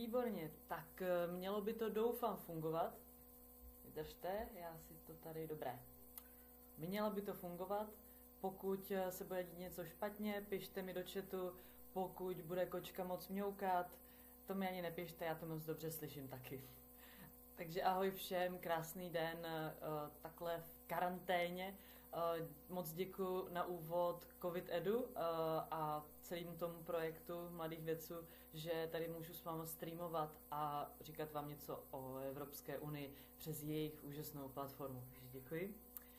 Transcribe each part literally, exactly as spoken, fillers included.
Výborně, tak eh, mělo by to doufám fungovat. Vydržte, já si to tady, dobré. Mělo by to fungovat, pokud eh, se bude dít něco špatně, pište mi do chatu, pokud bude kočka moc mňoukat, to mi ani nepište, já to moc dobře slyším taky. Takže ahoj všem, krásný den, eh, takhle v karanténě. Uh, moc děkuji na úvod COVID Edu uh, a celým tomu projektu Mladých vědců, že tady můžu s vámi streamovat a říkat vám něco o Evropské unii přes jejich úžasnou platformu. Takže děkuji.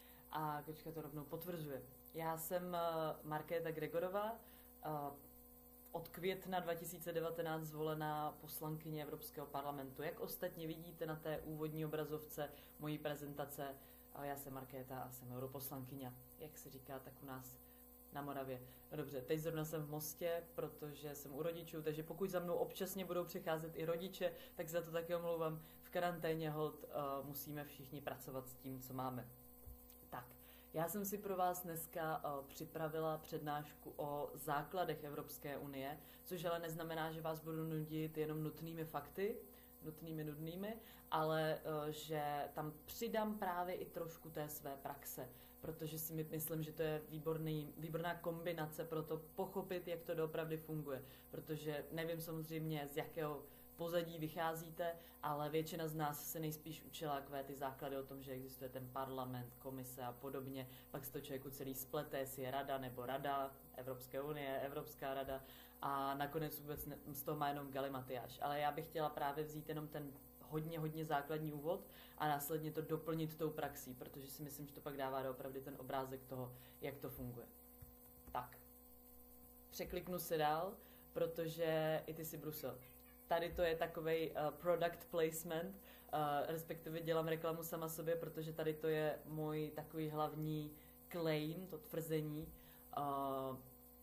A kočka to rovnou potvrzuje. Já jsem uh, Markéta Gregorová, uh, od května dva tisíce devatenáct zvolená poslankyně Evropského parlamentu. Jak ostatně vidíte na té úvodní obrazovce mojí prezentace, a já jsem Markéta a jsem europoslankyně, jak se říká tak u nás na Moravě. No dobře, teď zrovna jsem v Mostě, protože jsem u rodičů, takže pokud za mnou občasně budou přicházet i rodiče, tak za to taky omlouvám. V karanténě hod uh, musíme všichni pracovat s tím, co máme. Tak, já jsem si pro vás dneska uh, připravila přednášku o základech Evropské unie, což ale neznamená, že vás budu nudit jenom nutnými fakty, nutnými, nudnými, ale uh, že tam přidám právě i trošku té své praxe, protože si my myslím, že to je výborný, výborná kombinace pro to pochopit, jak to doopravdy funguje, protože nevím samozřejmě, z jakého pozadí vycházíte, ale většina z nás se nejspíš učila takové ty základy o tom, že existuje ten parlament, komise a podobně, pak se to člověku celý splete, jestli je rada nebo rada, Evropské unie, Evropská rada a nakonec vůbec ne, z toho má jenom galimatiáš. Ale já bych chtěla právě vzít jenom ten hodně, hodně základní úvod a následně to doplnit tou praxí, protože si myslím, že to pak dává doopravdy ten obrázek toho, jak to funguje. Tak, překliknu se dál, protože i ty jsi Brusel. Tady to je takovej uh, product placement, uh, respektive dělám reklamu sama sobě, protože tady to je můj takový hlavní claim, to tvrzení, uh,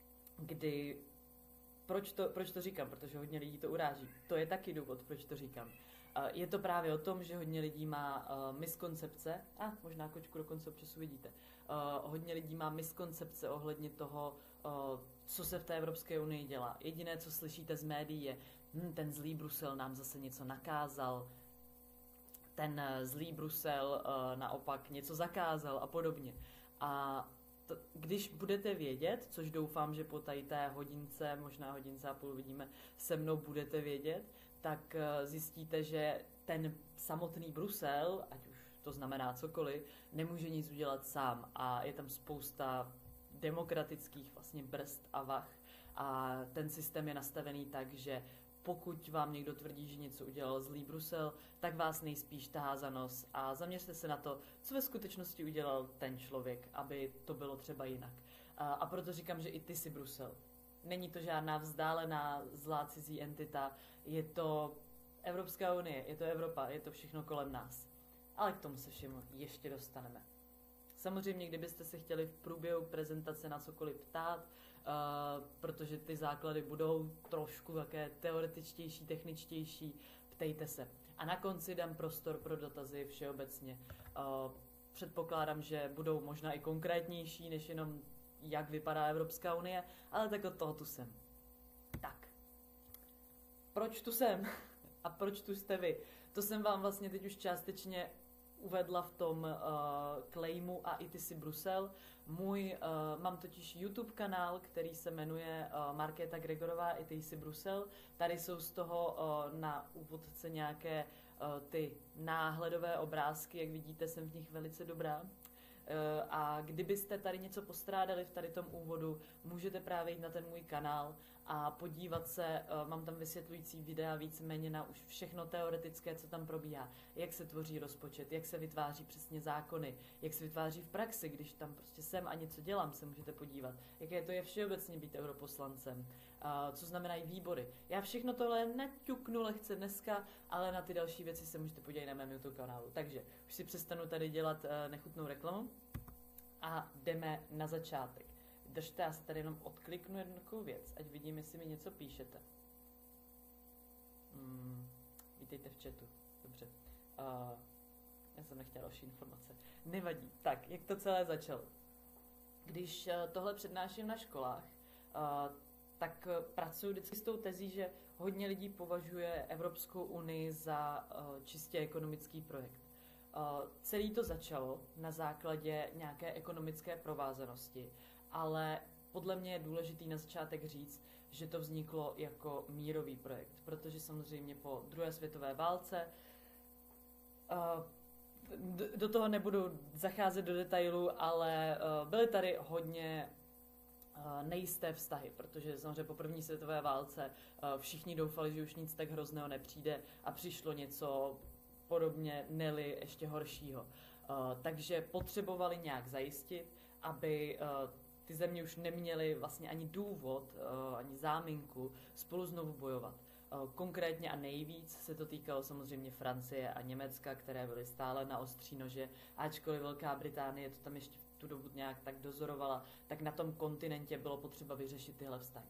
kdy, proč to, proč to říkám, protože hodně lidí to uráží. To je taky důvod, proč to říkám. Uh, je to právě o tom, že hodně lidí má uh, miskoncepce, a ah, možná kočku dokonce občas uvidíte, uh, hodně lidí má miskoncepce ohledně toho, uh, co se v té Evropské unii dělá. Jediné, co slyšíte z médií, je, hm, ten zlý Brusel nám zase něco nakázal, ten uh, zlý Brusel uh, naopak něco zakázal a podobně. A to, když budete vědět, což doufám, že po tady té hodince, možná hodince a půl vidíme, se mnou budete vědět, tak uh, zjistíte, že ten samotný Brusel, ať už to znamená cokoliv, nemůže nic udělat sám a je tam spousta demokratických vlastně brzd a vah a ten systém je nastavený tak, že pokud vám někdo tvrdí, že něco udělal zlý Brusel, tak vás nejspíš tahá za nos a zaměřte se na to, co ve skutečnosti udělal ten člověk, aby to bylo třeba jinak. A, a proto říkám, že i ty jsi Brusel. Není to žádná vzdálená zlá cizí entita, je to Evropská unie, je to Evropa, je to všechno kolem nás. Ale k tomu se všemu ještě dostaneme. Samozřejmě, kdybyste se chtěli v průběhu prezentace na cokoliv ptát, uh, protože ty základy budou trošku také teoretičtější, techničtější, ptejte se. A na konci dám prostor pro dotazy všeobecně. Uh, předpokládám, že budou možná i konkrétnější, než jenom jak vypadá Evropská unie, ale tak od toho tu jsem. Tak. Proč tu jsem? A proč tu jste vy? To jsem vám vlastně teď už částečně uvedla v tom uh, claimu a i ty jsi Brusel. Můj, uh, mám totiž YouTube kanál, který se jmenuje uh, Markéta Gregorová, i ty jsi Brusel. Tady jsou z toho uh, na úvodce nějaké uh, ty náhledové obrázky, jak vidíte, jsem v nich velice dobrá. A kdybyste tady něco postrádali v tady tom úvodu, můžete právě jít na ten můj kanál a podívat se, mám tam vysvětlující videa víceméně na už všechno teoretické, co tam probíhá, jak se tvoří rozpočet, jak se vytváří přesně zákony, jak se vytváří v praxi, když tam prostě jsem a něco dělám, se můžete podívat, jaké to je všeobecně být europoslancem, co znamenají výbory. Já všechno tohle naťuknu lehce dneska, ale na ty další věci se můžete podívat na mém YouTube kanálu. Takže už si přestanu tady dělat nechutnou reklamu. A jdeme na začátek. Držte, já se tady jenom odkliknu jednu takovou věc, ať vidím, jestli mi něco píšete. Hmm, vítejte v chatu. Dobře. Uh, já jsem nechtěla další informace. Nevadí. Tak, jak to celé začalo? Když uh, tohle přednáším na školách, uh, tak pracuji vždycky s tou tezí, že hodně lidí považuje Evropskou unii za uh, čistě ekonomický projekt. Uh, celý to začalo na základě nějaké ekonomické provázanosti, ale podle mě je důležitý na začátek říct, že to vzniklo jako mírový projekt, protože samozřejmě po druhé světové válce uh, do toho nebudu zacházet do detailů, ale uh, byly tady hodně uh, nejisté vztahy, protože samozřejmě po první světové válce uh, všichni doufali, že už nic tak hrozného nepřijde a přišlo něco podobně, neli ještě horšího. Uh, takže potřebovali nějak zajistit, aby uh, ty země už neměly vlastně ani důvod, uh, ani záminku spolu znovu bojovat. Uh, konkrétně a nejvíc se to týkalo samozřejmě Francie a Německa, které byly stále na ostří nože, ačkoliv Velká Británie to tam ještě v tu dobu nějak tak dozorovala, tak na tom kontinentě bylo potřeba vyřešit tyhle vztahy.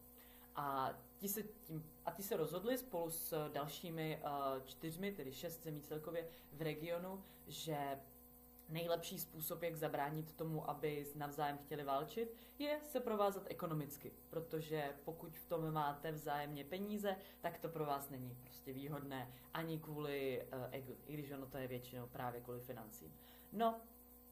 A ti se, tím, a ti se rozhodli spolu s dalšími uh, čtyřmi, tedy šest zemí celkově v regionu, že nejlepší způsob, jak zabránit tomu, aby navzájem chtěli válčit, je se provázat ekonomicky, protože pokud v tom máte vzájemně peníze, tak to pro vás není prostě výhodné ani kvůli uh, egu, i když ono to je většinou právě kvůli financím. No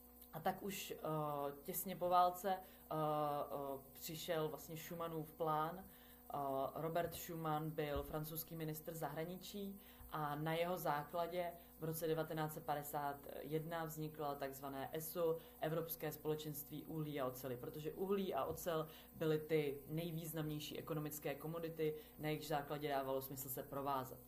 a tak už uh, těsně po válce uh, uh, přišel vlastně Schumannův plán. Uh, Robert Schuman byl francouzský ministr zahraničí a na jeho základě v roce devatenáct set padesát jedna vzniklo takzvané E S O, Evropské společenství uhlí a oceli, protože uhlí a ocel byly ty nejvýznamnější ekonomické komodity, na jejich základě dávalo smysl se provázat.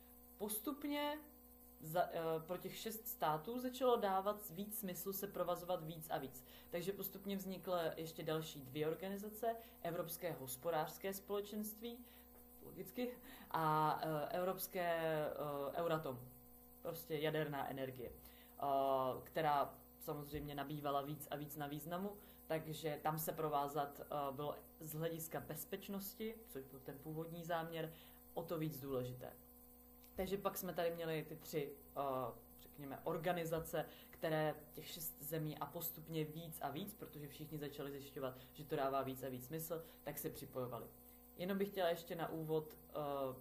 Postupně za, uh, pro těch šest států začalo dávat víc smyslu se provazovat víc a víc. Takže postupně vznikly ještě další dvě organizace, Evropské hospodářské společenství, logicky, a uh, Evropské uh, Euratom, prostě jaderná energie, uh, která samozřejmě nabývala víc a víc na významu, takže tam se provázat uh, bylo z hlediska bezpečnosti, což byl ten původní záměr, o to víc důležité. Takže pak jsme tady měli ty tři, uh, řekněme, organizace, které těch šest zemí a postupně víc a víc, protože všichni začali zjišťovat, že to dává víc a víc smysl, tak se připojovali. Jenom bych chtěla ještě na úvod, uh,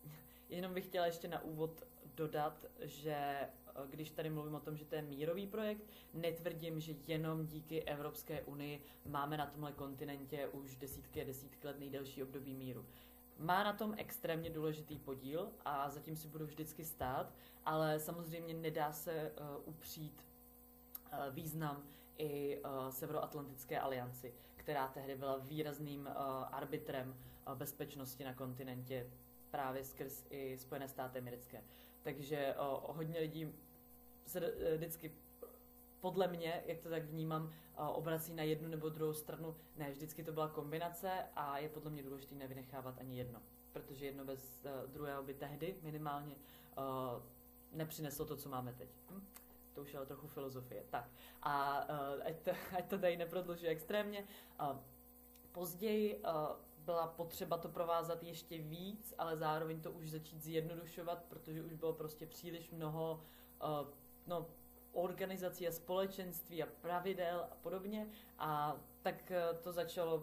jenom bych chtěla ještě na úvod dodat, že uh, když tady mluvím o tom, že to je mírový projekt, netvrdím, že jenom díky Evropské unii máme na tomhle kontinentě už desítky a desítky let nejdelší období míru. Má na tom extrémně důležitý podíl a zatím si budu vždycky stát, ale samozřejmě nedá se uh, upřít uh, význam i uh, Severoatlantické alianci, která tehdy byla výrazným uh, arbitrem uh, bezpečnosti na kontinentě právě skrz i Spojené státy americké. Takže uh, hodně lidí se uh, vždycky podle mě, jak to tak vnímám, uh, obrací na jednu nebo druhou stranu. Ne, vždycky to byla kombinace a je podle mě důležité nevynechávat ani jedno. Protože jedno bez uh, druhého by tehdy minimálně uh, nepřineslo to, co máme teď. Hm? To už je ale trochu filozofie. Tak, a uh, ať, to, ať to tady neprodlužuje extrémně. Uh, později uh, byla potřeba to provázat ještě víc, ale zároveň to už začít zjednodušovat, protože už bylo prostě příliš mnoho uh, no, organizací a společenství a pravidel a podobně. A tak uh, to začalo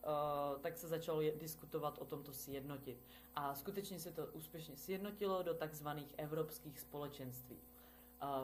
Uh, tak se začalo je, diskutovat o tom to sjednotit. A skutečně se to úspěšně sjednotilo do takzvaných evropských společenství. Uh,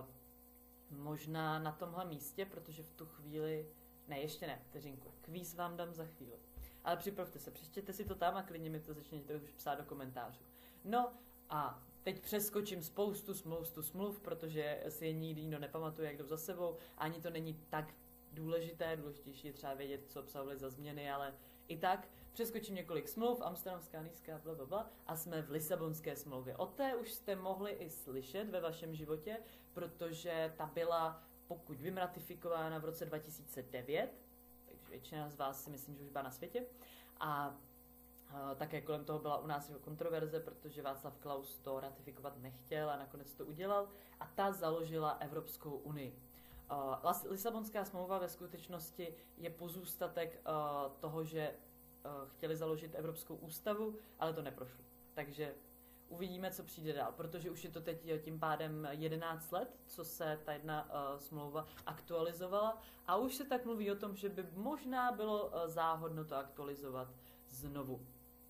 možná na tomhle místě, protože v tu chvíli... Ne, ještě ne, vteřinku. Kvíz vám dám za chvíli. Ale připravte se, přečtěte si to tam a klidně mi to začněte už psát do komentářů. No a teď přeskočím spoustu, spoustu smluv, protože si je nikdy nikdo nepamatuje, jak jdou za sebou. Ani to není tak důležité, důležitější je třeba vědět, co obsahovaly za změny, ale i tak přeskočím několik smluv, Amsterdamská, Nízká, blablabla, a jsme v Lisabonské smlouvě. O té už jste mohli i slyšet ve vašem životě, protože ta byla, pokud vím, ratifikována v roce dva tisíce devět, takže většina z vás si myslím, že už byla na světě. A Uh, také kolem toho byla u nás kontroverze, protože Václav Klaus to ratifikovat nechtěl a nakonec to udělal a ta založila Evropskou unii. Uh, Lisabonská smlouva ve skutečnosti je pozůstatek uh, toho, že uh, chtěli založit Evropskou ústavu, ale to neprošlo. Takže uvidíme, co přijde dál, protože už je to teď tím pádem jedenáct let, co se ta jedna uh, smlouva aktualizovala a už se tak mluví o tom, že by možná bylo uh, záhodno to aktualizovat znovu.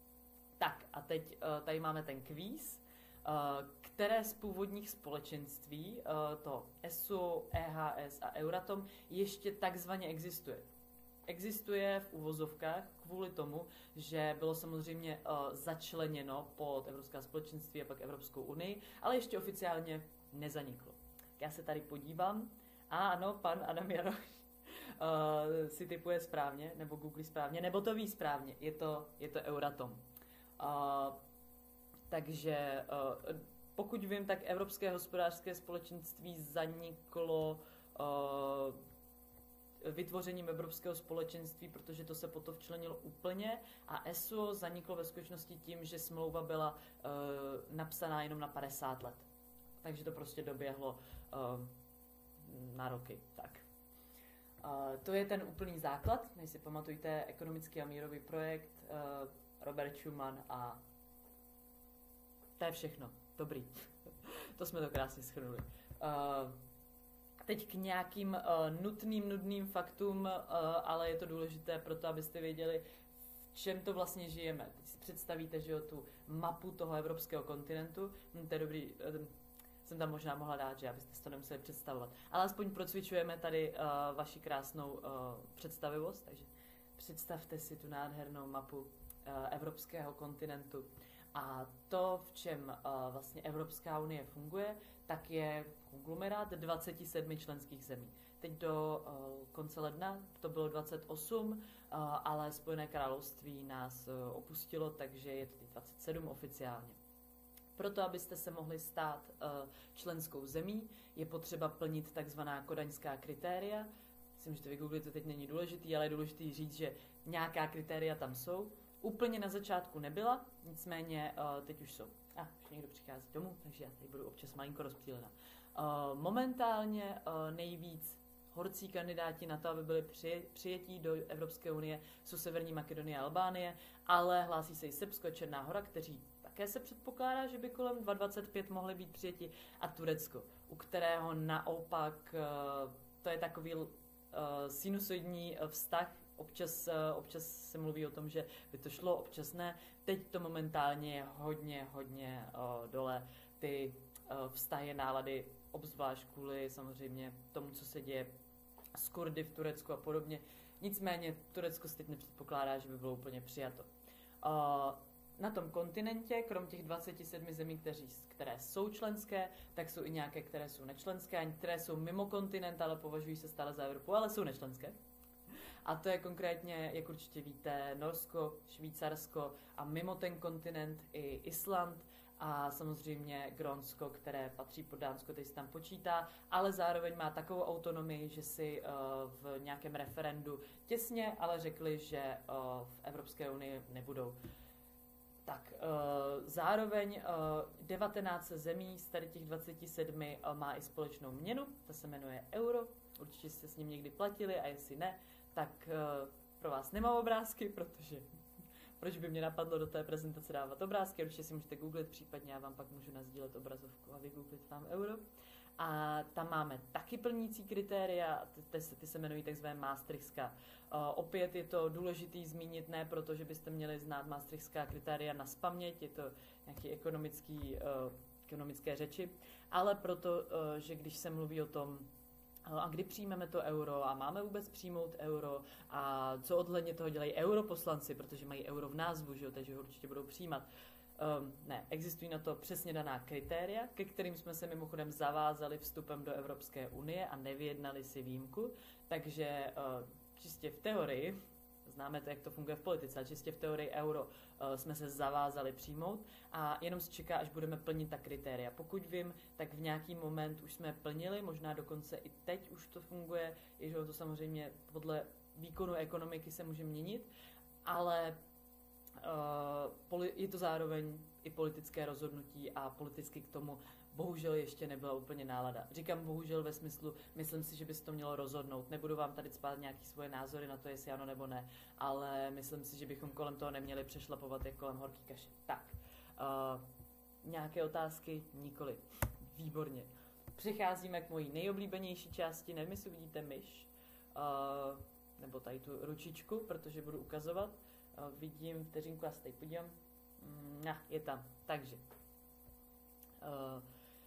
Tak a teď uh, tady máme ten kvíz, uh, které z původních společenství, uh, to E S O, E H S a Euratom, ještě takzvaně existuje. Existuje v uvozovkách kvůli tomu, že bylo samozřejmě uh, začleněno pod Evropská společenství a pak Evropskou unii, ale ještě oficiálně nezaniklo. Já se tady podívám. A ano, pan Adam Jaroš uh, si typuje správně, nebo googlí správně, nebo to ví správně. Je to, je to Euratom. Uh, takže uh, pokud vím, tak Evropské hospodářské společenství zaniklo uh, vytvořením Evropského společenství, protože to se potom včlenilo úplně, a E S O zaniklo ve skutečnosti tím, že smlouva byla uh, napsaná jenom na padesát let. Takže to prostě doběhlo uh, na roky. Tak. Uh, to je ten úplný základ, než si pamatujte, ekonomický a mírový projekt, uh, Robert Schuman, a to je všechno. Dobrý. To jsme to krásně shrnuli. Uh, Teď k nějakým uh, nutným, nudným faktům, uh, ale je to důležité proto, abyste věděli, v čem to vlastně žijeme. Teď si představíte, že jo, tu mapu toho evropského kontinentu. Hm, to je dobrý, uh, jsem tam možná mohla dát, že abyste si to nemuseli představovat. Ale aspoň procvičujeme tady uh, vaši krásnou uh, představivost, takže představte si tu nádhernou mapu uh, evropského kontinentu. A to, v čem uh, vlastně Evropská unie funguje, tak je konglomerát dvacet sedm členských zemí. Teď do uh, konce ledna to bylo dvacet osm, uh, ale Spojené království nás uh, opustilo, takže je to teď dvacet sedm oficiálně. Proto, abyste se mohli stát uh, členskou zemí, je potřeba plnit takzvaná kodaňská kritéria. Myslím, že to vygooglíte, teď není důležitý, ale je důležitý říct, že nějaká kritéria tam jsou. Úplně na začátku nebyla, nicméně uh, teď už jsou. A ah, už někdo přichází domů, takže já tady budu občas malinko rozptýlena. Uh, momentálně uh, nejvíc horcí kandidáti na to, aby byli při, přijetí do Evropské unie, jsou Severní Makedonie a Albánie, ale hlásí se i Srbsko a Černá Hora, kteří také se předpokládá, že by kolem dva tisíce dvacet pět mohli být přijeti, a Turecko, u kterého naopak uh, to je takový uh, sinusoidní vztah. Občas, občas se mluví o tom, že by to šlo, občas ne. Teď to momentálně je hodně, hodně uh, dole. Ty uh, vztahy, nálady, obzvlášť kvůli samozřejmě tomu, co se děje s Kurdy v Turecku a podobně. Nicméně Turecko se teď nepředpokládá, že by bylo úplně přijato. Uh, na tom kontinentě, krom těch dvaceti sedmi zemí, kteří, které jsou členské, tak jsou i nějaké, které jsou nečlenské, a některé jsou mimo kontinent, ale považují se stále za Evropu, ale jsou nečlenské. A to je konkrétně, jak určitě víte, Norsko, Švýcarsko a mimo ten kontinent i Island a samozřejmě Grónsko, které patří pod Dánsko, teď se tam počítá, ale zároveň má takovou autonomii, že si uh, v nějakém referendu těsně, ale řekli, že uh, v Evropské unii nebudou. Tak, uh, zároveň uh, devatenáct zemí z tady těch dvaceti sedmi uh, má i společnou měnu, ta se jmenuje euro, určitě jste s ním někdy platili, a jestli ne, tak uh, pro vás nemám obrázky, protože proč by mě napadlo do té prezentace dávat obrázky, určitě si můžete googlit, případně já vám pak můžu nasdílet obrazovku a vygooglit vám euro. A tam máme taky plnící kritéria, ty, ty, ty se jmenují takzvané Maastrichtská. Uh, opět je to důležitý zmínit, ne proto, že byste měli znát Maastrichtská kritéria nazpaměť, je to nějaký ekonomický, uh, ekonomické řeči, ale proto, uh, že když se mluví o tom, a kdy přijmeme to euro a máme vůbec přijmout euro a co odhledně toho dělají europoslanci, protože mají euro v názvu, že jo, takže ho určitě budou přijímat. Um, ne, existují na to přesně daná kritéria, ke kterým jsme se mimochodem zavázali vstupem do Evropské unie a nevyjednali si výjimku, takže uh, čistě v teorii, známe to, jak to funguje v politice, ale čistě v teorii euro uh, jsme se zavázali přijmout a jenom se čeká, až budeme plnit ta kritéria. Pokud vím, tak v nějaký moment už jsme plnili, možná dokonce i teď už to funguje, i že to samozřejmě podle výkonu ekonomiky se může měnit, ale uh, je to zároveň i politické rozhodnutí a politicky k tomu bohužel ještě nebyla úplně nálada. Říkám bohužel ve smyslu, myslím si, že by se to mělo rozhodnout. Nebudu vám tady spát nějaké svoje názory na to, jestli ano nebo ne, ale myslím si, že bychom kolem toho neměli přešlapovat jak kolem horký kaše. Tak, uh, nějaké otázky? Nikoli. Výborně. Přecházíme k mojí nejoblíbenější části, nevím, jestli vidíte myš, uh, nebo tady tu ručičku, protože budu ukazovat. Uh, vidím, vteřinku, já se tady podívám. Mm, je tam. Takže. Uh,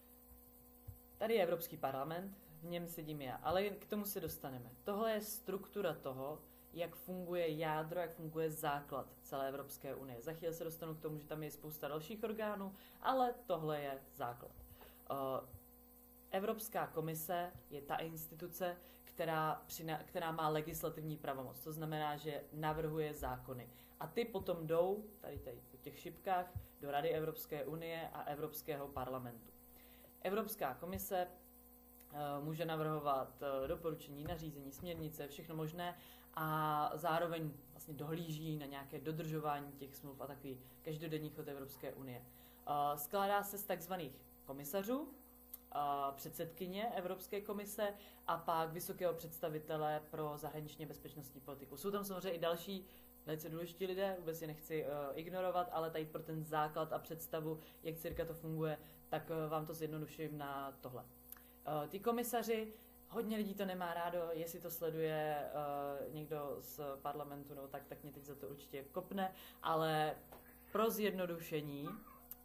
tady je Evropský parlament, v něm sedím já, ale k tomu se dostaneme. Tohle je struktura toho, jak funguje jádro, jak funguje základ celé Evropské unie. Za chvíli se dostanu k tomu, že tam je spousta dalších orgánů, ale tohle je základ. Uh, Evropská komise je ta instituce, která, přina- která má legislativní pravomoc. To znamená, že navrhuje zákony. A ty potom jdou, tady, tady po těch šipkách, do Rady Evropské unie a Evropského parlamentu. Evropská komise uh, může navrhovat uh, doporučení, nařízení, směrnice, všechno možné a zároveň vlastně dohlíží na nějaké dodržování těch smluv a takový každodenní chod Evropské unie. Uh, skládá se z takzvaných komisařů, uh, předsedkyně Evropské komise a pak vysokého představitele pro zahraničně bezpečnostní politiku. Jsou tam samozřejmě i další velice důležití lidé, vůbec je nechci uh, ignorovat, ale tady pro ten základ a představu, jak cirka to funguje, tak uh, vám to zjednoduším na tohle. Uh, ty komisaři, hodně lidí to nemá rádo, jestli to sleduje uh, někdo z parlamentu, no, tak, tak mě teď za to určitě kopne, ale pro zjednodušení uh,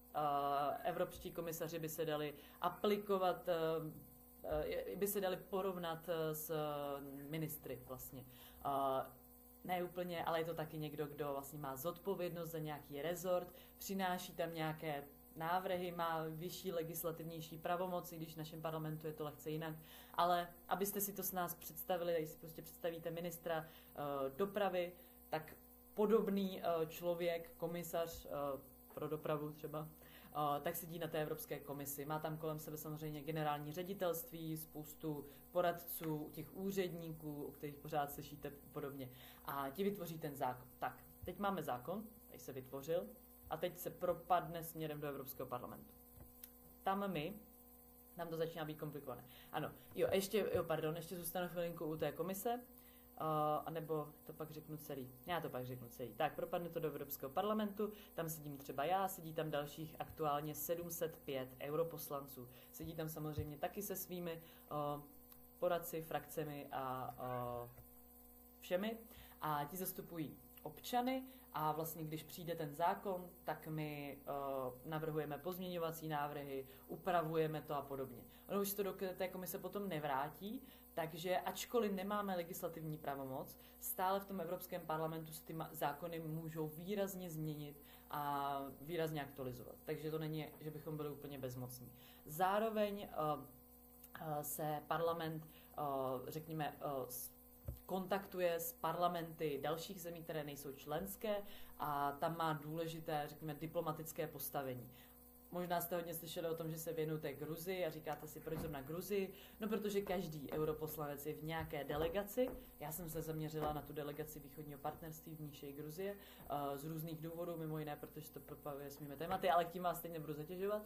evropští komisaři by se dali aplikovat, uh, uh, by se dali porovnat uh, s ministry vlastně. Uh, ne úplně, ale je to taky někdo, kdo vlastně má zodpovědnost za nějaký rezort, přináší tam nějaké návrhy, má vyšší legislativnější pravomoci, když v našem parlamentu je to lehce jinak, ale abyste si to s nás představili, když si prostě představíte ministra uh, dopravy, tak podobný uh, člověk, komisař uh, pro dopravu třeba, uh, tak sedí na té Evropské komisi. Má tam kolem sebe samozřejmě generální ředitelství, spoustu poradců, těch úředníků, o kterých pořád slyšíte podobně. A ti vytvoří ten zákon. Tak, teď máme zákon, tady se vytvořil, a teď se propadne směrem do Evropského parlamentu. Tam my, tam to začíná být komplikované. Ano, jo, ještě, jo, pardon, ještě zůstanu chvilinku u té komise, uh, anebo to pak řeknu celý. Já to pak řeknu celý. Tak, propadne to do Evropského parlamentu, tam sedím třeba já, sedí tam dalších aktuálně sedm set pět europoslanců. Sedí tam samozřejmě taky se svými uh, poradci, frakcemi a uh, všemi. A ti zastupují občany a vlastně když přijde ten zákon, tak my uh, navrhujeme pozměňovací návrhy, upravujeme to a podobně. Ono už to do té komise potom nevrátí, takže ačkoliv nemáme legislativní pravomoc, stále v tom Evropském parlamentu se ty zákony můžou výrazně změnit a výrazně aktualizovat. Takže to není, že bychom byli úplně bezmocní. Zároveň uh, uh, se parlament, uh, řekněme, uh, kontaktuje s parlamenty dalších zemí, které nejsou členské a tam má důležité, řekněme, diplomatické postavení. Možná jste hodně slyšeli o tom, že se věnujete Gruzii a říkáte si, proč zrovna Gruzii? No, protože každý europoslanec je v nějaké delegaci. Já jsem se zaměřila na tu delegaci východního partnerství, v níž je Gruzie, z různých důvodů, mimo jiné, protože to propaguje s mými tématy, ale tím vás teď nebudu zatěžovat.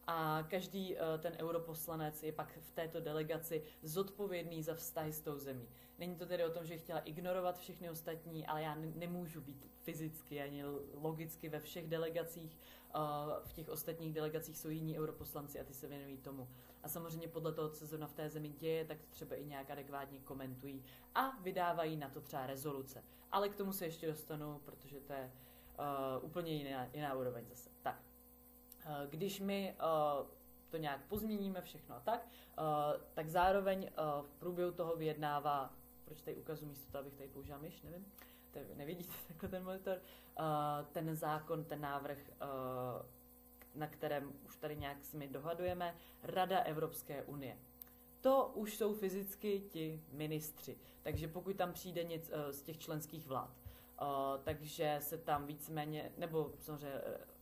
A každý ten europoslanec je pak v této delegaci zodpovědný za vztahy s tou zemí. Není to tedy o tom, že chtěla ignorovat všechny ostatní, ale já nemůžu být fyzicky ani logicky ve všech delegacích. V těch ostatních delegacích jsou jiní europoslanci a ty se věnují tomu. A samozřejmě podle toho, co se zrovna v té zemi děje, tak to třeba i nějak adekvátně komentují a vydávají na to třeba rezoluce. Ale k tomu se ještě dostanu, protože to je uh, úplně jiná, jiná úroveň zase. Tak, uh, když my uh, to nějak pozměníme všechno a tak, uh, tak zároveň uh, v průběhu toho vyjednává, proč tady ukazuji místo, to abych tady použila myš, nevím, nevidíte takhle ten monitor, uh, ten zákon, ten návrh, uh, na kterém už tady nějak s my dohadujeme, Rada Evropské unie. To už jsou fyzicky ti ministři, takže pokud tam přijde něco uh, z těch členských vlád, uh, takže se tam víceméně, nebo samozřejmě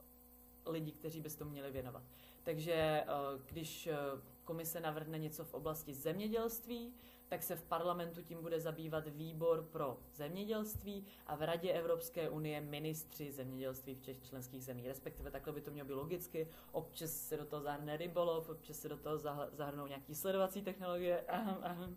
uh, lidi, kteří by se tomu měli věnovat. Takže uh, když uh, komise navrhne něco v oblasti zemědělství, tak se v parlamentu tím bude zabývat výbor pro zemědělství a v Radě Evropské unie ministři zemědělství v těch členských zemí. Respektive takhle by to mělo být logicky. Občas se do toho zahrne rybolov, občas se do toho zahrnou nějaký sledovací technologie. Ahem, ahem.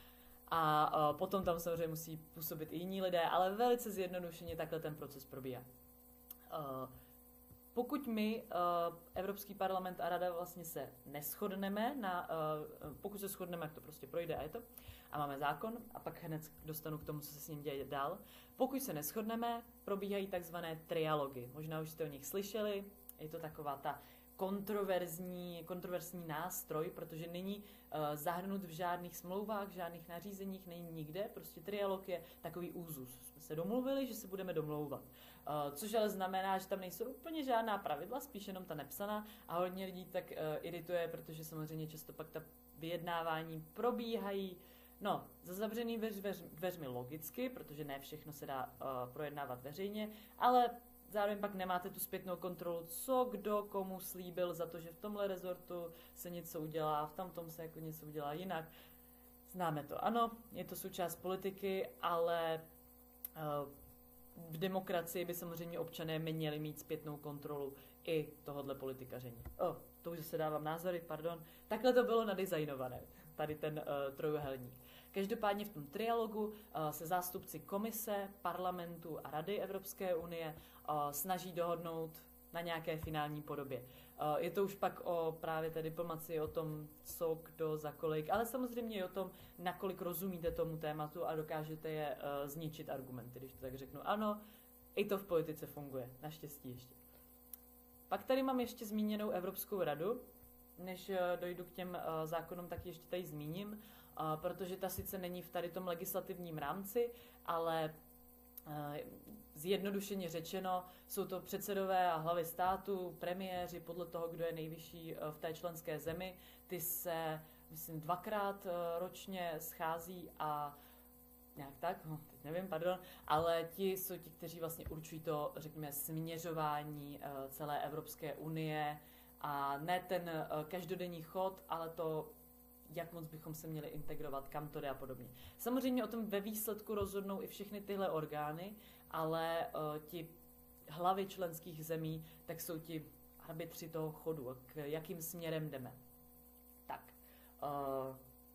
A, a potom tam samozřejmě musí působit i jiní lidé, ale velice zjednodušeně takhle ten proces probíhá. Uh, pokud my, uh, Evropský parlament a Rada vlastně se neshodneme, na, uh, pokud se shodneme, jak to prostě projde a je to, a máme zákon, a pak hned dostanu k tomu, co se s ním děje dál. Pokud se neshodneme, probíhají takzvané trialogy. Možná už jste o nich slyšeli, je to taková ta kontroverzní, kontroverzní nástroj, protože není uh, zahrnut v žádných smlouvách, v žádných nařízeních, není nikde. Prostě trialog je takový úzus. Jsme se domluvili, že se budeme domlouvat. Uh, což ale znamená, že tam nejsou úplně žádná pravidla, spíš jenom ta nepsaná a hodně lidí tak uh, irituje, protože samozřejmě často pak ta vyjednávání probíhají no, za zavřený dveř, dveř, dveřmi logicky, protože ne všechno se dá uh, projednávat veřejně, ale zároveň pak nemáte tu zpětnou kontrolu, co kdo komu slíbil za to, že v tomhle rezortu se něco udělá, v tamtom se jako něco udělá jinak. Známe to, ano, je to součást politiky, ale uh, v demokracii by samozřejmě občané měli mít zpětnou kontrolu i tohodle politikaření. Oh, to už zase dávám názory, pardon. Takhle to bylo nadizajnované, tady ten uh, trojuhelník. Každopádně v tom trialogu uh, se zástupci komise, parlamentu a Rady Evropské unie uh, snaží dohodnout na nějaké finální podobě. Uh, je to už pak o právě té diplomacii, o tom, co, kdo, za kolik, ale samozřejmě i o tom, nakolik rozumíte tomu tématu a dokážete je uh, zničit argumenty, když to tak řeknu. Ano, i to v politice funguje, naštěstí ještě. Pak tady mám ještě zmíněnou Evropskou radu. Než uh, dojdu k těm uh, zákonům, tak ještě tady zmíním, uh, protože ta sice není v tady tom legislativním rámci, ale uh, zjednodušeně řečeno, jsou to předsedové a hlavy států, premiéři, podle toho, kdo je nejvyšší uh, v té členské zemi. Ty se, myslím, dvakrát uh, ročně schází a nějak tak, no, teď nevím, pardon, ale ti jsou ti, kteří vlastně určují to, řekněme, směřování uh, celé Evropské unie, a ne ten uh, každodenní chod, ale to, jak moc bychom se měli integrovat, kam to jde a podobně. Samozřejmě o tom ve výsledku rozhodnou i všechny tyhle orgány, ale uh, ti hlavy členských zemí, tak jsou ti arbitři toho chodu, k jakým směrem jdeme. Tak, uh,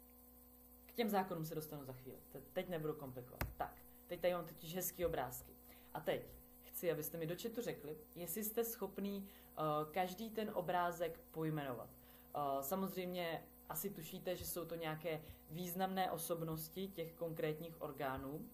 k těm zákonům se dostanu za chvíli. Te- teď nebudu komplikovat. Tak, teď tady mám totiž hezký obrázky. A teď chci, abyste mi do chatu řekli, jestli jste schopný uh, každý ten obrázek pojmenovat. Uh, samozřejmě asi tušíte, že jsou to nějaké významné osobnosti těch konkrétních orgánů, uh,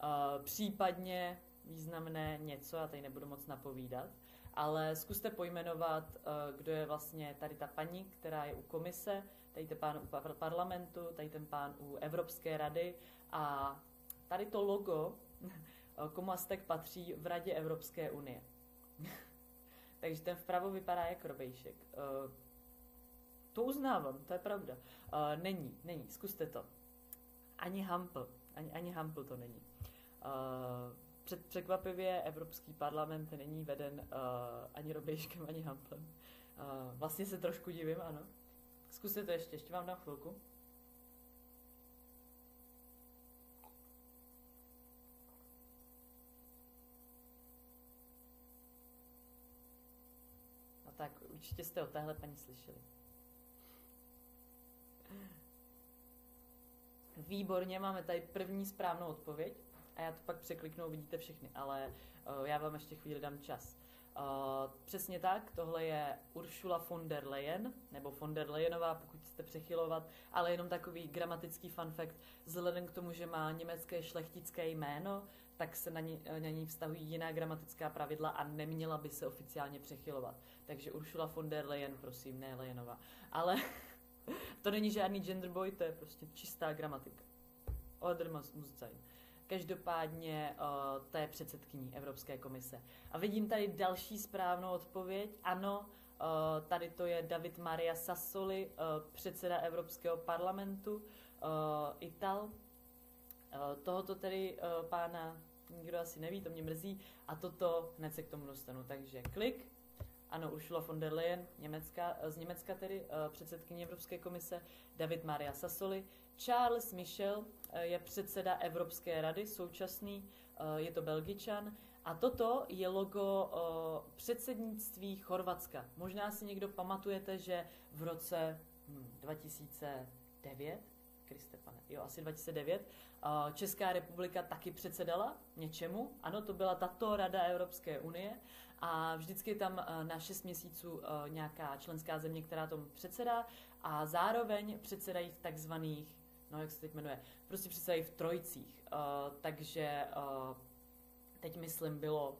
případně významné něco, já tady nebudu moc napovídat, ale zkuste pojmenovat, uh, kdo je vlastně tady ta paní, která je u komise, tady ten pán u parlamentu, tady ten pán u Evropské rady a tady to logo, komu asi tak patří v Radě Evropské unie. Takže ten vpravo vypadá jak Robejšek. Uh, to uznávám, to je pravda. Uh, není, není, zkuste to. Ani Hampl, ani, ani Hampl to není. Uh, před, překvapivě Evropský parlament není veden uh, ani Robejškem, ani Hamplem. Uh, vlastně se trošku divím, ano. Zkuste to ještě, ještě vám dám chvilku. No tak, určitě jste o téhle paní slyšeli. Výborně, máme tady první správnou odpověď a já to pak překliknu, vidíte všechny, ale uh, já vám ještě chvíli dám čas. Uh, přesně tak, tohle je Ursula von der Leyen, nebo von der Leyenová, pokud chcete přechylovat, ale jenom takový gramatický fun fact, vzhledem k tomu, že má německé šlechtické jméno, tak se na ní, na ní vztahují jiná gramatická pravidla a neměla by se oficiálně přechylovat. Takže Ursula von der Leyen, prosím, ne Leyenová. Ale to není žádný gender boy, to je prostě čistá gramatika. Oder muss sein. Každopádně uh, to je předsedkyní Evropské komise. A vidím tady další správnou odpověď. Ano, uh, tady to je David Maria Sassoli, uh, předseda Evropského parlamentu, uh, Ital. Uh, tohoto tedy uh, pána nikdo asi neví, to mě mrzí. A toto hned se k tomu dostanu. Takže klik. Ano, Ursula von der Leyen, Německa, z Německa tedy, uh, předsedkyně Evropské komise, David Maria Sassoli. Charles Michel uh, je předseda Evropské rady, současný, uh, je to Belgičan. A toto je logo uh, předsednictví Chorvatska. Možná si někdo pamatujete, že v roce hm, dva tisíce devět Kriste pane, jo, asi dva tisíce devět, Česká republika taky předsedala něčemu, ano, to byla tato Rada Evropské unie a vždycky tam na šest měsíců nějaká členská země, která tomu předsedá a zároveň předsedají v takzvaných, no jak se teď jmenuje, prostě předsedají v trojcích, takže teď myslím bylo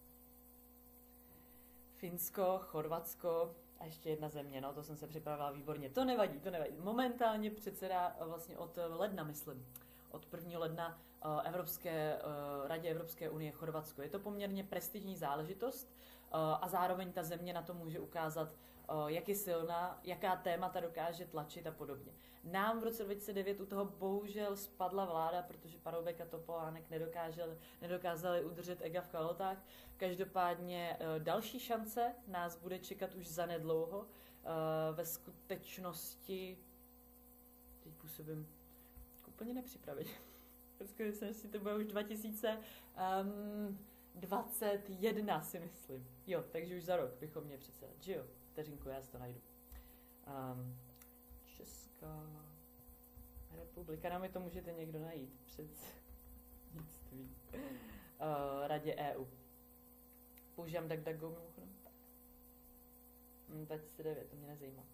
Finsko, Chorvatsko a ještě jedna země, no to jsem se připravila výborně. To nevadí, to nevadí. Momentálně předsedá vlastně od ledna, myslím, od prvního ledna Evropské, Radě Evropské unie Chorvatsko. Je to poměrně prestižní záležitost a zároveň ta země na to může ukázat, jak je silná, jaká témata dokáže tlačit a podobně. Nám v roce dva tisíce devět u toho bohužel spadla vláda, protože Paroubek a Topolánek nedokázali, nedokázali udržet ega v kalotách. Každopádně další šance nás bude čekat už zanedlouho. Ve skutečnosti, teď působím úplně nepřipraveně. Ve skutečnosti to bude už dva tisíce dvacet jedna, si myslím. Jo, takže už za rok bychom měli předsedat, že jo? Vteřinku, já si to najdu. Um, Česká republika, no mi to můžete někdo najít před nictví. Uh, Radě E U. Používám DuckDuckGo mimochodem? Tak. Hmm, dva tisíce devět, to mě nezajímá.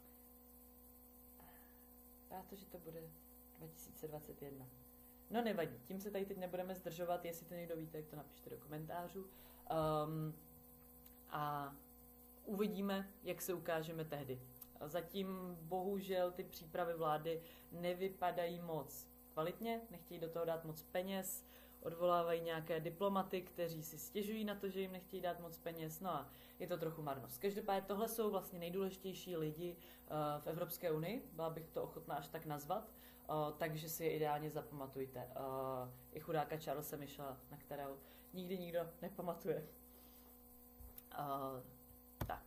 Já to, že to bude dva tisíce dvacet jedna. No nevadí, tím se tady teď nebudeme zdržovat, jestli to někdo víte, jak to napište do komentářů. Um, a uvidíme, jak se ukážeme tehdy. Zatím bohužel ty přípravy vlády nevypadají moc kvalitně, nechtějí do toho dát moc peněz, odvolávají nějaké diplomaty, kteří si stěžují na to, že jim nechtějí dát moc peněz, no a je to trochu marnost. Každopádně tohle jsou vlastně nejdůležitější lidi uh, v Evropské unii, byla bych to ochotná až tak nazvat, uh, takže si je ideálně zapamatujte. Uh, I chudáka Charlesa Michela, na kterého nikdy nikdo nepamatuje. Uh, tak.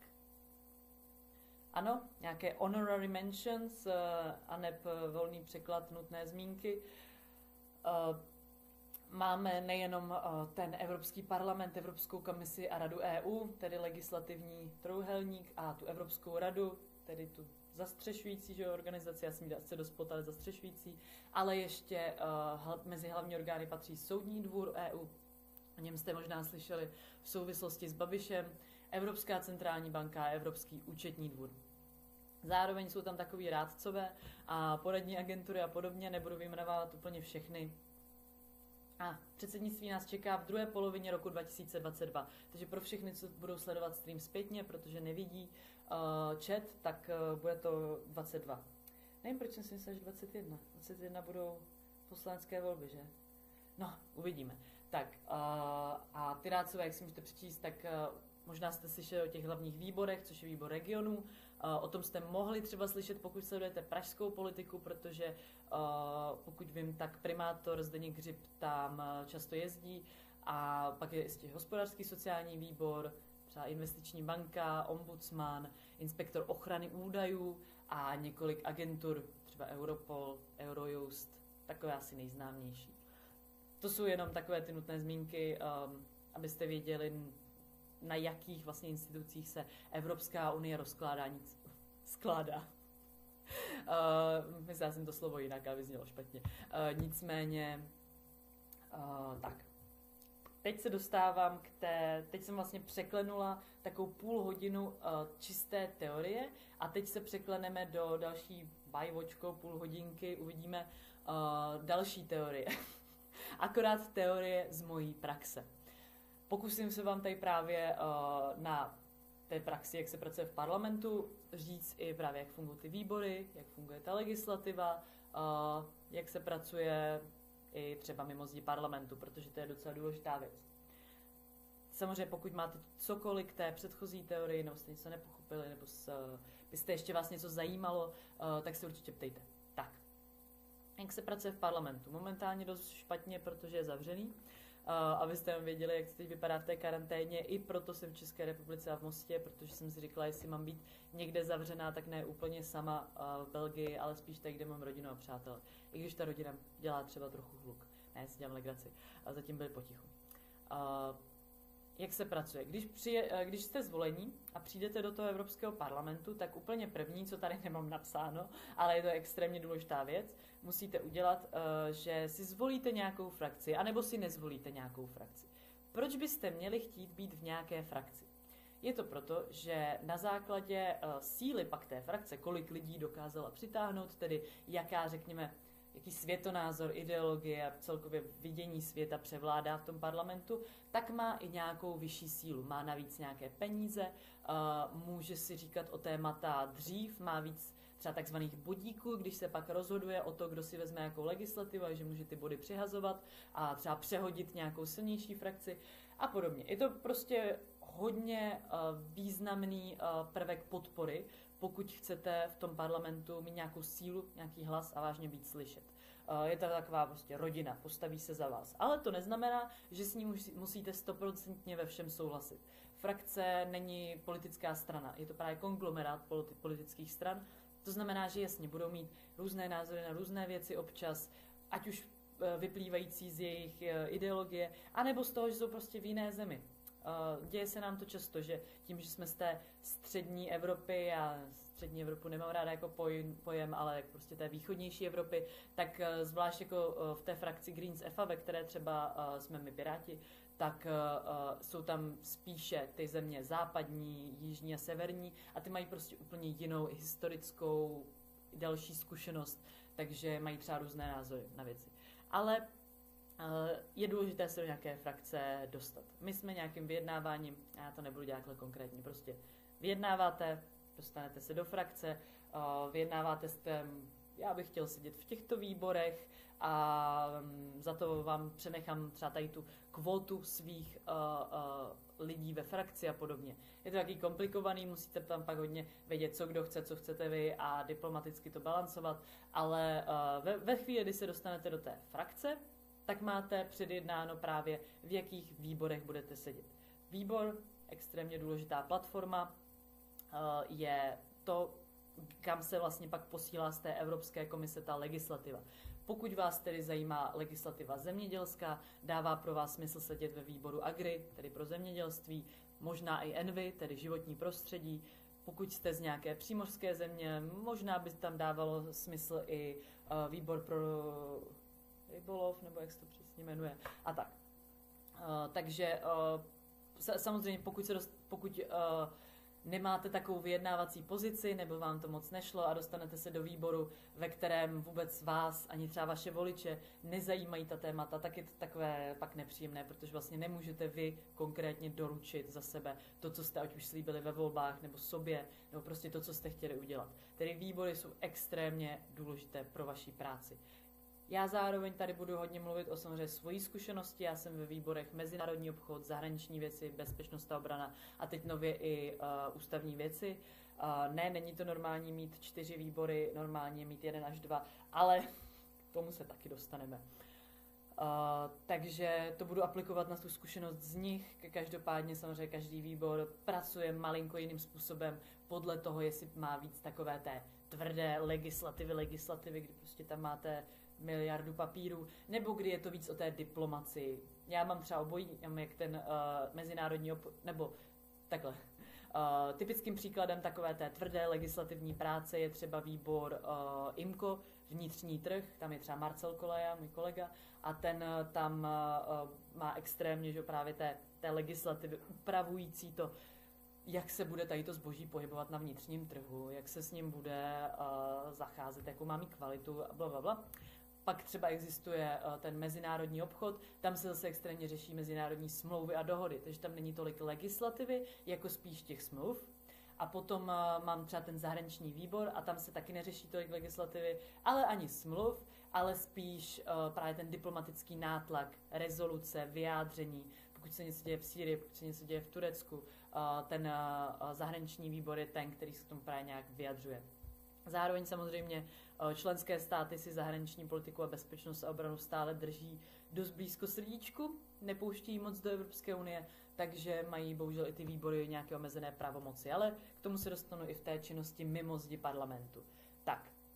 Ano, nějaké honorary mentions, uh, aneb volný překlad, nutné zmínky. Uh, máme nejenom uh, ten Evropský parlament, Evropskou komisi a Radu E U, tedy legislativní trojúhelník, a tu Evropskou radu, tedy tu zastřešující že, organizaci, já jsem se dost ale zastřešující, ale ještě uh, mezi hlavní orgány patří Soudní dvůr E U, o něm jste možná slyšeli v souvislosti s Babišem, Evropská centrální banka a Evropský účetní dvůr. Zároveň jsou tam takový rádcové a poradní agentury a podobně, nebudu vyjmenovat úplně všechny. A předsednictví nás čeká v druhé polovině roku dva tisíce dvacet dva, takže pro všechny, co budou sledovat stream zpětně, protože nevidí uh, chat, tak uh, bude to dvacet dva. Nevím, proč jsem si myslel, že dvacet jedna. dvacet jedna budou poslanecké volby, že? No, uvidíme. Tak, uh, a ty rádcové, jak si můžete přečíst, tak uh, možná jste slyšeli o těch hlavních výborech, což je výbor regionů. Uh, o tom jste mohli třeba slyšet, pokud sledujete pražskou politiku, protože uh, pokud vím, tak primátor Zdeněk Hřib tam uh, často jezdí. A pak je ještě hospodářský sociální výbor, třeba investiční banka, ombudsman, inspektor ochrany údajů a několik agentur, třeba Europol, Eurojust, takové asi nejznámější. To jsou jenom takové ty nutné zmínky, um, abyste věděli, na jakých vlastně institucích se Evropská unie rozkládá, nic skládá. Uh, myslela jsem to slovo jinak, ale vyznělo špatně. Uh, nicméně, uh, tak. Teď se dostávám k té, teď jsem vlastně překlenula takovou půl hodinu uh, čisté teorie a teď se překleneme do další bajvočko, půl hodinky, uvidíme uh, další teorie. Akorát teorie z mojí praxe. Pokusím se vám tady právě uh, na té praxi, jak se pracuje v parlamentu, říct i právě, jak fungují ty výbory, jak funguje ta legislativa, uh, jak se pracuje i třeba mimo zdi parlamentu, protože to je docela důležitá věc. Samozřejmě pokud máte cokoliv k té předchozí teorii, nebo jste něco nepochopili, nebo s, byste ještě vás něco zajímalo, uh, tak se určitě ptejte. Tak, jak se pracuje v parlamentu? Momentálně dost špatně, protože je zavřený. Uh, abyste věděli, jak to teď vypadá v té karanténě. I proto jsem v České republice a v Mostě, protože jsem si říkala, jestli mám být někde zavřená, tak ne úplně sama uh, v Belgii, ale spíš tady, kde mám rodinu a přátelé. I když ta rodina dělá třeba trochu hluk. Ne, si dělám legraci. A zatím byli potichu. Uh, jak se pracuje. Když, přije, když jste zvolení a přijdete do toho Evropského parlamentu, tak úplně první, co tady nemám napsáno, ale je to extrémně důležitá věc, musíte udělat, že si zvolíte nějakou frakci, anebo si nezvolíte nějakou frakci. Proč byste měli chtít být v nějaké frakci? Je to proto, že na základě uh, síly pak té frakce, kolik lidí dokázala přitáhnout, tedy jaká, řekněme, jaký světonázor, ideologie a celkově vidění světa převládá v tom parlamentu, tak má i nějakou vyšší sílu. Má navíc nějaké peníze, uh, může si říkat o témata dřív, má víc třeba takzvaných bodíků, když se pak rozhoduje o to, kdo si vezme jakou legislativu, že může ty body přihazovat a třeba přehodit nějakou silnější frakci a podobně. Je to prostě hodně uh, významný uh, prvek podpory, pokud chcete v tom parlamentu mít nějakou sílu, nějaký hlas a vážně být slyšet. Uh, je to taková prostě rodina, postaví se za vás. Ale to neznamená, že s ní musí, musíte stoprocentně ve všem souhlasit. Frakce není politická strana, je to právě konglomerát politi- politických stran. To znamená, že jasně budou mít různé názory na různé věci občas, ať už uh, vyplývající z jejich uh, ideologie, anebo z toho, že jsou prostě v jiné zemi. Uh, děje se nám to často, že tím, že jsme z té střední Evropy, já střední Evropu nemám ráda jako pojem, pojem ale prostě té východnější Evropy, tak uh, zvlášť jako uh, v té frakci Greens F A, ve které třeba uh, jsme my Piráti, tak uh, uh, jsou tam spíše ty země západní, jižní a severní a ty mají prostě úplně jinou historickou další zkušenost, takže mají třeba různé názory na věci. Ale je důležité se do nějaké frakce dostat. My jsme nějakým vyjednáváním, já to nebudu dělat konkrétně, prostě vyjednáváte, dostanete se do frakce, vyjednáváte s tím, já bych chtěl sedět v těchto výborech a za to vám přenechám třeba tady tu kvotu svých uh, uh, lidí ve frakci a podobně. Je to taky komplikovaný, musíte tam pak hodně vědět, co kdo chce, co chcete vy a diplomaticky to balancovat, ale uh, ve, ve chvíli, kdy se dostanete do té frakce, tak máte předjednáno právě, v jakých výborech budete sedět. Výbor, extrémně důležitá platforma, je to, kam se vlastně pak posílá z té Evropské komise ta legislativa. Pokud vás tedy zajímá legislativa zemědělská, dává pro vás smysl sedět ve výboru Agri, tedy pro zemědělství, možná i Envy, tedy životní prostředí. Pokud jste z nějaké přímořské země, možná by tam dávalo smysl i výbor pro rybolov, nebo jak se to přesně jmenuje, a tak. Uh, takže uh, samozřejmě pokud, se dost, pokud uh, nemáte takovou vyjednávací pozici, nebo vám to moc nešlo a dostanete se do výboru, ve kterém vůbec vás, ani třeba vaše voliče, nezajímají ta témata, tak je to takové pak nepříjemné, protože vlastně nemůžete vy konkrétně doručit za sebe to, co jste ať už slíbili ve volbách, nebo sobě, nebo prostě to, co jste chtěli udělat. Tedy výbory jsou extrémně důležité pro vaši práci. Já zároveň tady budu hodně mluvit o samozřejmě svojí zkušenosti. Já jsem ve výborech mezinárodní obchod, zahraniční věci, bezpečnost a obrana a teď nově i uh, ústavní věci. Uh, ne, není to normální mít čtyři výbory, normálně mít jeden až dva, ale k tomu se taky dostaneme. Uh, takže to budu aplikovat na tu zkušenost z nich. Každopádně samozřejmě každý výbor pracuje malinko jiným způsobem podle toho, jestli má víc takové té tvrdé legislativy, legislativy, kdy prostě tam máte miliardu papírů, nebo kdy je to víc o té diplomacii. Já mám třeba obojí, já mám jak ten uh, mezinárodní, op- nebo takhle. Uh, typickým příkladem takové té tvrdé legislativní práce je třeba výbor uh, I M C O, vnitřní trh, tam je třeba Marcel Koleja, můj kolega, a ten uh, tam uh, má extrémně, že právě té, té legislativy upravující to, jak se bude tady to zboží pohybovat na vnitřním trhu, jak se s ním bude uh, zacházet, jakou má mít kvalitu a blablabla. Pak třeba existuje uh, ten mezinárodní obchod, tam se zase extrémně řeší mezinárodní smlouvy a dohody, takže tam není tolik legislativy, jako spíš těch smluv. A potom uh, mám třeba ten zahraniční výbor a tam se taky neřeší tolik legislativy, ale ani smluv, ale spíš uh, právě ten diplomatický nátlak, rezoluce, vyjádření, pokud se něco děje v Sýrii, pokud se něco děje v Turecku, uh, ten uh, zahraniční výbor je ten, který se k tomu právě nějak vyjadřuje. Zároveň samozřejmě členské státy si zahraniční politiku a bezpečnost a obranu stále drží dost blízko srdíčku, nepouštějí moc do Evropské unie, takže mají bohužel i ty výbory nějaké omezené pravomoci, ale k tomu se dostanu i v té činnosti mimo zdi parlamentu. Tak,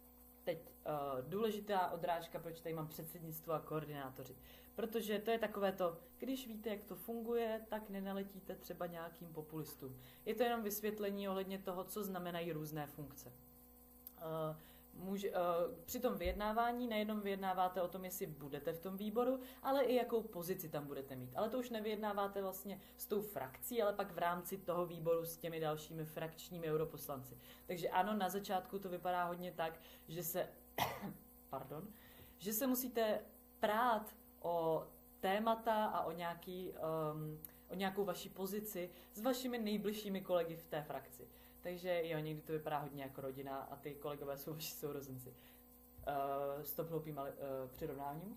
teď uh, důležitá odrážka, proč tady mám předsednictvo a koordinátoři. Protože to je takové to, když víte, jak to funguje, tak nenaletíte třeba nějakým populistům. Je to jenom vysvětlení ohledně toho, co znamenají různé funkce. Uh, Může, uh, při tom vyjednávání nejenom vyjednáváte o tom, jestli budete v tom výboru, ale i jakou pozici tam budete mít. Ale to už nevyjednáváte vlastně s tou frakcí, ale pak v rámci toho výboru s těmi dalšími frakčními europoslanci. Takže ano, na začátku to vypadá hodně tak, že se, pardon, že se musíte prát o témata a o, nějaký, um, o nějakou vaši pozici s vašimi nejbližšími kolegy v té frakci. Takže jo, někdy to vypadá hodně jako rodina a ty kolegové jsou vaši sourozenci. Uh, s to hloupým uh, přirovnáním.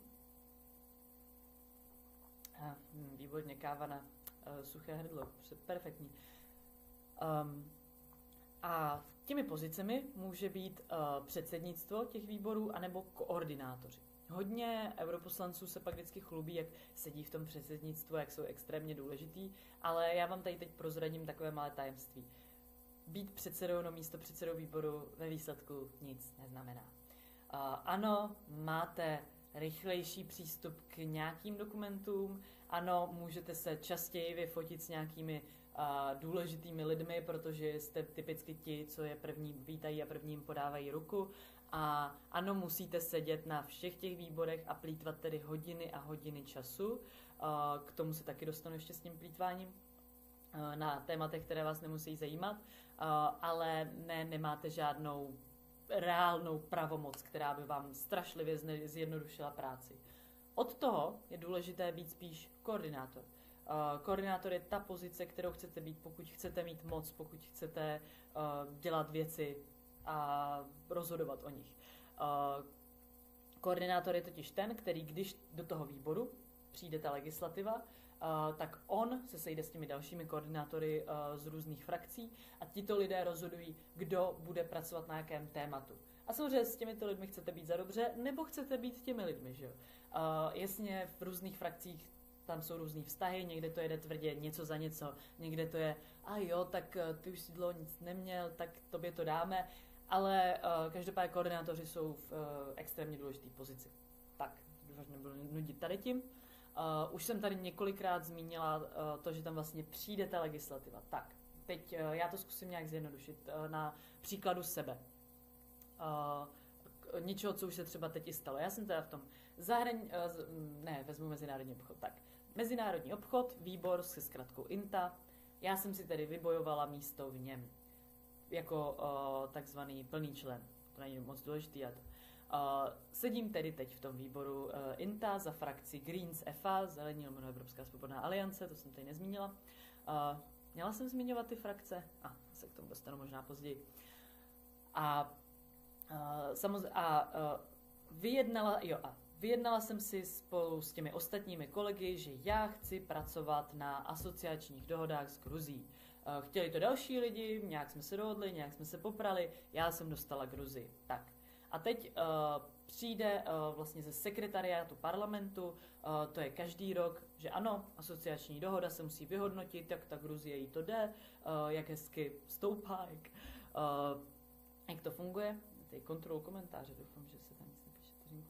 Uh, výborně, káva na uh, suché hrdlo. Perfektní. Um, a těmi pozicemi může být uh, předsednictvo těch výborů anebo koordinátoři. Hodně europoslanců se pak vždycky chlubí, jak sedí v tom předsednictvu, jak jsou extrémně důležitý, ale já vám tady teď prozradím takové malé tajemství. Být předsedou no místo předsedou výboru ve výsledku nic neznamená. Uh, ano, máte rychlejší přístup k nějakým dokumentům, ano, můžete se častěji vyfotit s nějakými uh, důležitými lidmi, protože jste typicky ti, co je první vítají a prvním podávají ruku. A ano, musíte sedět na všech těch výborech a plýtvat tedy hodiny a hodiny času. Uh, k tomu se taky dostanu ještě s tím plýtváním uh, na tématech, které vás nemusí zajímat. Uh, ale ne, nemáte žádnou reálnou pravomoc, která by vám strašlivě zjednodušila práci. Od toho je důležité být spíš koordinátor. Uh, koordinátor je ta pozice, kterou chcete být, pokud chcete mít moc, pokud chcete uh, dělat věci a rozhodovat o nich. Uh, koordinátor je totiž ten, který, když do toho výboru přijde ta legislativa, Uh, tak on se sejde s těmi dalšími koordinátory uh, z různých frakcí a tito lidé rozhodují, kdo bude pracovat na jakém tématu. A samozřejmě s těmito lidmi chcete být za dobře, nebo chcete být těmi lidmi, že jo? Uh, jasně, v různých frakcích tam jsou různý vztahy, někde to jede tvrdě něco za něco, někde to je, a jo, tak uh, ty už si dlouho nic neměl, tak tobě to dáme, ale uh, každopádně koordinátoři jsou v uh, extrémně důležité pozici. Tak, už nebudu nudit tady tím. Uh, už jsem tady několikrát zmínila uh, to, že tam vlastně přijde ta legislativa. Tak, teď uh, já to zkusím nějak zjednodušit uh, na příkladu sebe. Uh, něčeho, co už se třeba teď i stalo. Já jsem teda v tom zahrani... Uh, ne, vezmu mezinárodní obchod. Tak, mezinárodní obchod, výbor se zkratkou I N T A. Já jsem si tedy vybojovala místo v něm. Jako uh, takzvaný plný člen. To není moc důležitý, já to... Uh, sedím tedy teď v tom výboru uh, I N T A za frakci Greens F A, Zelení lomeno Evropská svobodná aliance, to jsem tady nezmínila. Uh, měla jsem zmiňovat ty frakce? A ah, se k tomu dostanu možná později. A, uh, samozřejmě, a uh, vyjednala, jo, a vyjednala jsem si spolu s těmi ostatními kolegy, že já chci pracovat na asociačních dohodách s Gruzií. Uh, chtěli to další lidi, nějak jsme se dohodli, nějak jsme se poprali, já jsem dostala Gruzii. Tak. A teď uh, přijde uh, vlastně ze sekretariátu parlamentu, uh, to je každý rok, že ano, asociační dohoda se musí vyhodnotit, jak ta Gruzie jí to jde, uh, jak hezky stoupá, jak, uh, jak to funguje. Tady kontrolu komentáře, doufám, že se tam nic nepíše. Vteřinku.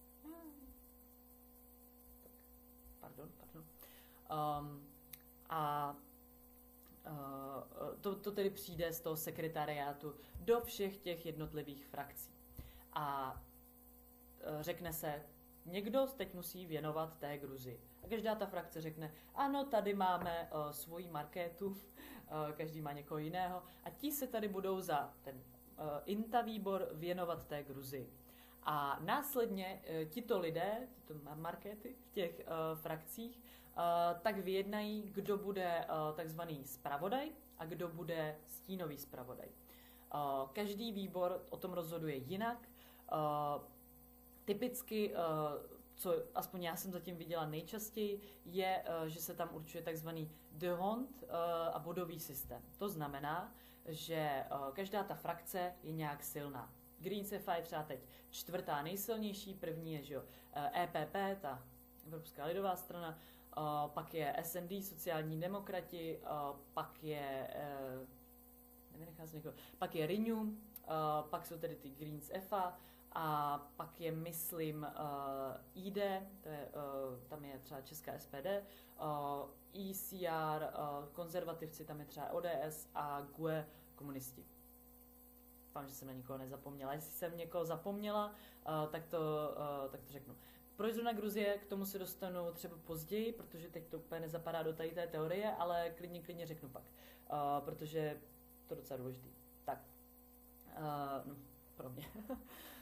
Tak, pardon, pardon. Um, a uh, to, to tedy přijde z toho sekretariátu do všech těch jednotlivých frakcí. A řekne se, někdo teď musí věnovat té Gruzii. A každá ta frakce řekne, ano, tady máme uh, svoji markétu, uh, každý má někoho jiného, a ti se tady budou za ten uh, I N T A výbor věnovat té Gruzii. A následně uh, tito lidé, tyto markéty v těch uh, frakcích, uh, tak vyjednají, kdo bude uh, takzvaný zpravodaj a kdo bude stínový zpravodaj. Uh, každý výbor o tom rozhoduje jinak. Uh, typicky, uh, co aspoň já jsem zatím viděla nejčastěji, je, uh, že se tam určuje takzvaný de Hond uh, a bodový systém. To znamená, že uh, každá ta frakce je nějak silná. Greens F A je třeba teď čtvrtá nejsilnější, první je že jo, E P P, ta Evropská lidová strana, uh, pak je S N D, sociální demokrati, uh, pak je... Uh, nevynechám se někoho, pak je Renew, uh, pak jsou tedy ty Greens F A, a pak je, myslím, uh, I D, to je, uh, tam je třeba Česká S P D, uh, E C R, uh, konzervativci, tam je třeba O D S a G U E, komunisti. Doufám, že jsem na nikoho nezapomněla. Jestli jsem někoho zapomněla, uh, tak, to, uh, tak to řeknu. Proč zrovna Gruzie, k tomu se dostanu třeba později, protože teď to úplně nezapadá do tady té teorie, ale klidně, klidně řeknu pak, uh, protože to je docela důležitý. Tak, uh, no, pro mě. uh,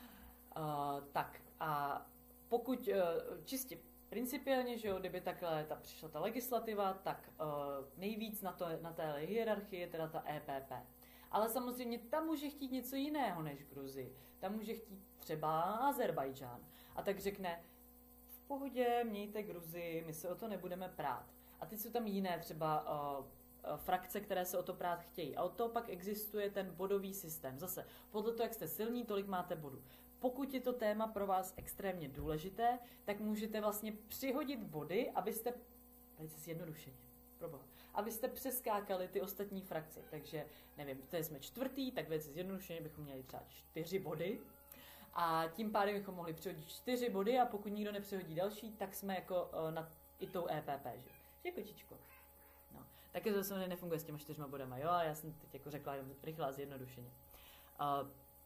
tak, a pokud uh, čistě principiálně, že jo, kdyby takhle ta, přišla ta legislativa, tak uh, nejvíc na, to, na té hierarchii je teda ta E P P. Ale samozřejmě tam může chtít něco jiného než Gruzii. Tam může chtít třeba Azerbajdžán. A tak řekne, v pohodě, mějte Gruzii, my se o to nebudeme prát. A teď jsou tam jiné třeba uh, uh, frakce, které se o to prát chtějí. A od toho pak existuje ten bodový systém. Zase, podle toho, jak jste silní, tolik máte bodů. Pokud je to téma pro vás extrémně důležité, tak můžete vlastně přihodit body, abyste, velice zjednodušeně, proboha, abyste přeskákali ty ostatní frakce. Takže, nevím, tady jsme čtvrtý, tak velice zjednodušeně bychom měli třeba čtyři body. A tím pádem bychom mohli přihodit čtyři body a pokud nikdo nepřihodí další, tak jsme jako uh, na i tou E P P, že? Že kočičko. No. Taky to samozřejmě nefunguje s těma čtyřma bodama, jo? A já jsem teď jako řekla jenom rychle a zjednodušeně. Uh,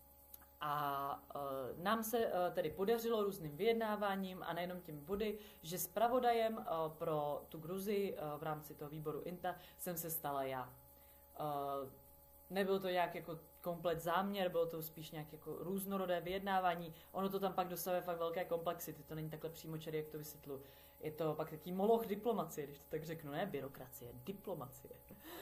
A uh, nám se uh, tedy podařilo různým vyjednáváním a nejenom těmi body, že zpravodajem uh, pro tu Gruzii uh, v rámci toho výboru I N T A jsem se stala já. Uh, nebyl to nějak jako komplet záměr, bylo to spíš nějak jako různorodé vyjednávání. Ono to tam pak dosahuje fakt velké komplexity, to není takhle přímočarý, jak to vysvětlu. Je to pak taký moloch diplomacie, když to tak řeknu, ne byrokracie, diplomacie.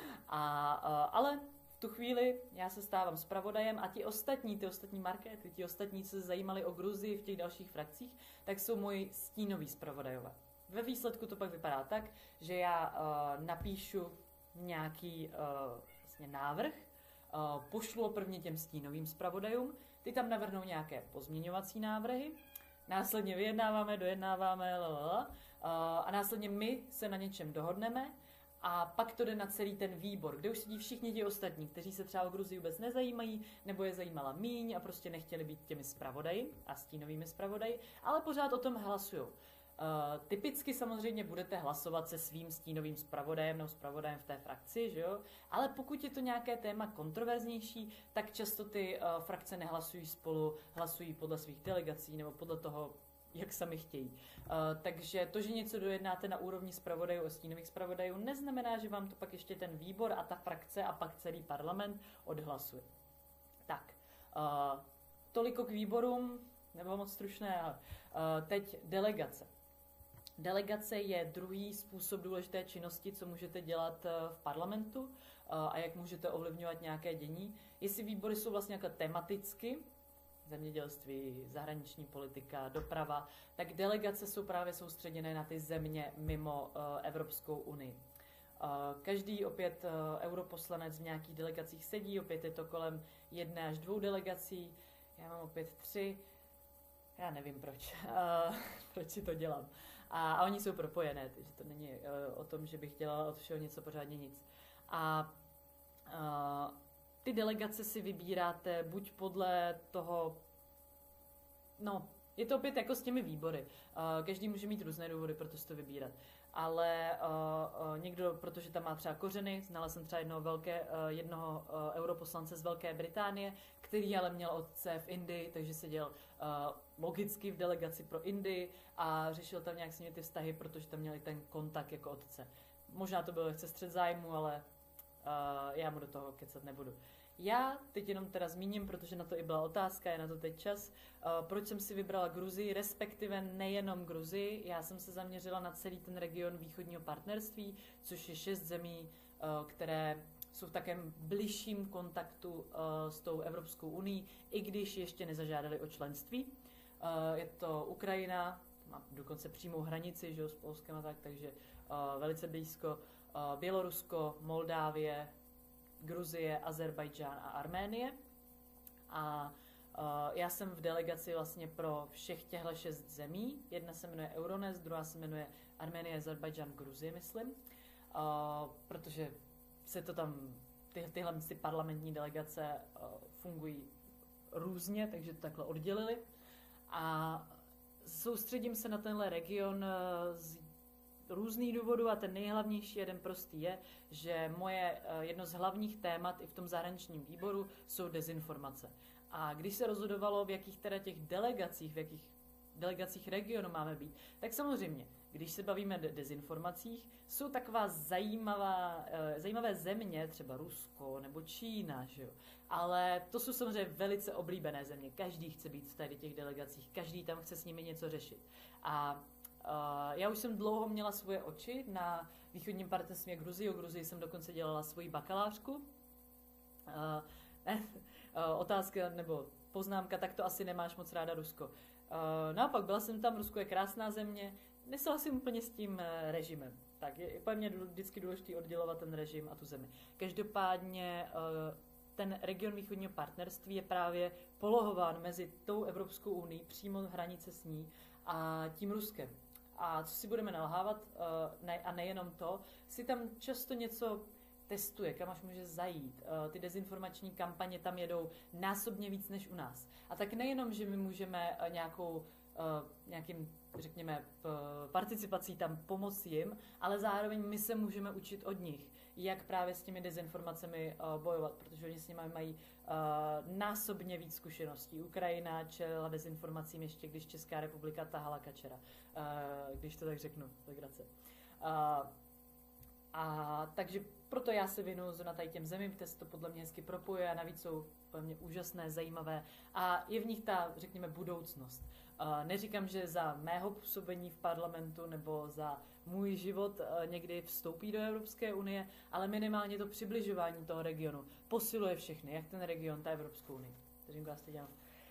A, uh, ale tu chvíli já se stávám zpravodajem a ti ostatní, ty ostatní markety, ti ostatní, co se zajímali o Gruzii v těch dalších frakcích, tak jsou moji stínoví zpravodajové. Ve výsledku to pak vypadá tak, že já uh, napíšu nějaký uh, vlastně návrh, uh, pošlu prvně těm stínovým zpravodajům, ty tam navrhnou nějaké pozměňovací návrhy, následně vyjednáváme, dojednáváme, lalala, uh, a následně my se na něčem dohodneme. A pak to jde na celý ten výbor, kde už sedí všichni ti ostatní, kteří se třeba o Gruzii vůbec nezajímají, nebo je zajímala míň a prostě nechtěli být těmi zpravodaji a stínovými zpravodaji, ale pořád o tom hlasujou. Uh, typicky samozřejmě budete hlasovat se svým stínovým zpravodajem nebo zpravodajem v té frakci, že jo? Ale pokud je to nějaké téma kontroverznější, tak často ty uh, frakce nehlasují spolu, hlasují podle svých delegací nebo podle toho, jak sami chtějí. Uh, takže to, že něco dojednáte na úrovni zpravodajů a stínových zpravodajů, neznamená, že vám to pak ještě ten výbor a ta frakce a pak celý parlament odhlasuje. Tak, uh, toliko k výborům, nebo moc stručné, ale uh, teď delegace. Delegace je druhý způsob důležité činnosti, co můžete dělat v parlamentu uh, a jak můžete ovlivňovat nějaké dění. Jestli výbory jsou vlastně jako tematicky, zemědělství, zahraniční politika, doprava, tak delegace jsou právě soustředěné na ty země mimo uh, Evropskou unii. Uh, každý opět uh, europoslanec v nějakých delegacích sedí, opět je to kolem jedné až dvou delegací, já mám opět tři, já nevím proč, uh, proč si to dělám. A, a oni jsou propojené, takže to není uh, o tom, že bych dělala od všeho něco pořádně nic. A uh, ty delegace si vybíráte buď podle toho, no, je to opět jako s těmi výbory. Uh, každý může mít různé důvody, proto si to vybírat. Ale uh, uh, někdo, protože tam má třeba kořeny, znala jsem třeba jednoho, velké, uh, jednoho uh, europoslance z Velké Británie, který ale měl otce v Indii, takže seděl uh, logicky v delegaci pro Indii a řešil tam nějak s nimi ty vztahy, protože tam měli ten kontakt jako otce. Možná to bylo lehce střet zájmu, ale Uh, já mu do toho kecat nebudu. Já teď jenom teda zmíním, protože na to i byla otázka, je na to teď čas, uh, proč jsem si vybrala Gruzii, respektive nejenom Gruzii, já jsem se zaměřila na celý ten region východního partnerství, což je šest zemí, uh, které jsou v takém bližším kontaktu uh, s tou Evropskou unií, i když ještě nezažádali o členství. Uh, je to Ukrajina, má dokonce přímou hranici, že jo, s Polskem a tak, takže uh, velice blízko. Uh, Bělorusko, Moldávie, Gruzie, Azerbajdžán a Arménie. A uh, já jsem v delegaci vlastně pro všech těchto šest zemí. Jedna se jmenuje Euronest, druhá se jmenuje Arménie, Azerbajdžán, Gruzie, myslím. Uh, protože se to tam, ty, tyhle ty parlamentní delegace uh, fungují různě, takže to takhle oddělili. A soustředím se na tenhle region z různých důvodů a ten nejhlavnější, jeden prostý je, že moje jedno z hlavních témat i v tom zahraničním výboru jsou dezinformace. A když se rozhodovalo, v jakých teda těch delegacích, v jakých delegacích regionu máme být, tak samozřejmě, když se bavíme o dezinformacích, jsou taková zajímavá, zajímavé země, třeba Rusko nebo Čína, že jo? Ale to jsou samozřejmě velice oblíbené země. Každý chce být v tady těch delegacích, každý tam chce s nimi něco řešit. A uh, já už jsem dlouho měla svoje oči na východním partnerství a Gruzii. O Gruzii jsem dokonce dělala svoji bakalářku. Uh, ne, uh, otázka nebo poznámka, tak to asi nemáš moc ráda Rusko. Uh, naopak, byla jsem tam, Rusko je krásná země, nesouhlasím úplně s tím uh, režimem. Tak je, je pro mě vždycky důležité oddělovat ten režim a tu zemi. Každopádně uh, ten region východního partnerství je právě polohován mezi tou Evropskou unií, přímo hranice s ní, a tím Ruskem. A co si budeme nalhávat, uh, ne, a nejenom to, si tam často něco testuje, kam až může zajít. Ty dezinformační kampaně tam jedou násobně víc než u nás. A tak nejenom, že my můžeme nějakou, nějakým, řekněme, participací tam pomoci jim, ale zároveň my se můžeme učit od nich, jak právě s těmi dezinformacemi bojovat, protože oni s nimi mají násobně víc zkušeností. Ukrajina čelila dezinformacím ještě, když Česká republika tahala kačera. Když to tak řeknu, tak grace. A takže proto já se věnuju na tady těm zemím, které se to podle mě hezky propojuje a navíc jsou podle mě úžasné, zajímavé a je v nich ta, řekněme, budoucnost. Uh, neříkám, že za mého působení v parlamentu nebo za můj život uh, někdy vstoupí do Evropské unie, ale minimálně to přibližování toho regionu posiluje všechny, jak ten region, ta Evropskou unii. Takže já si dělám.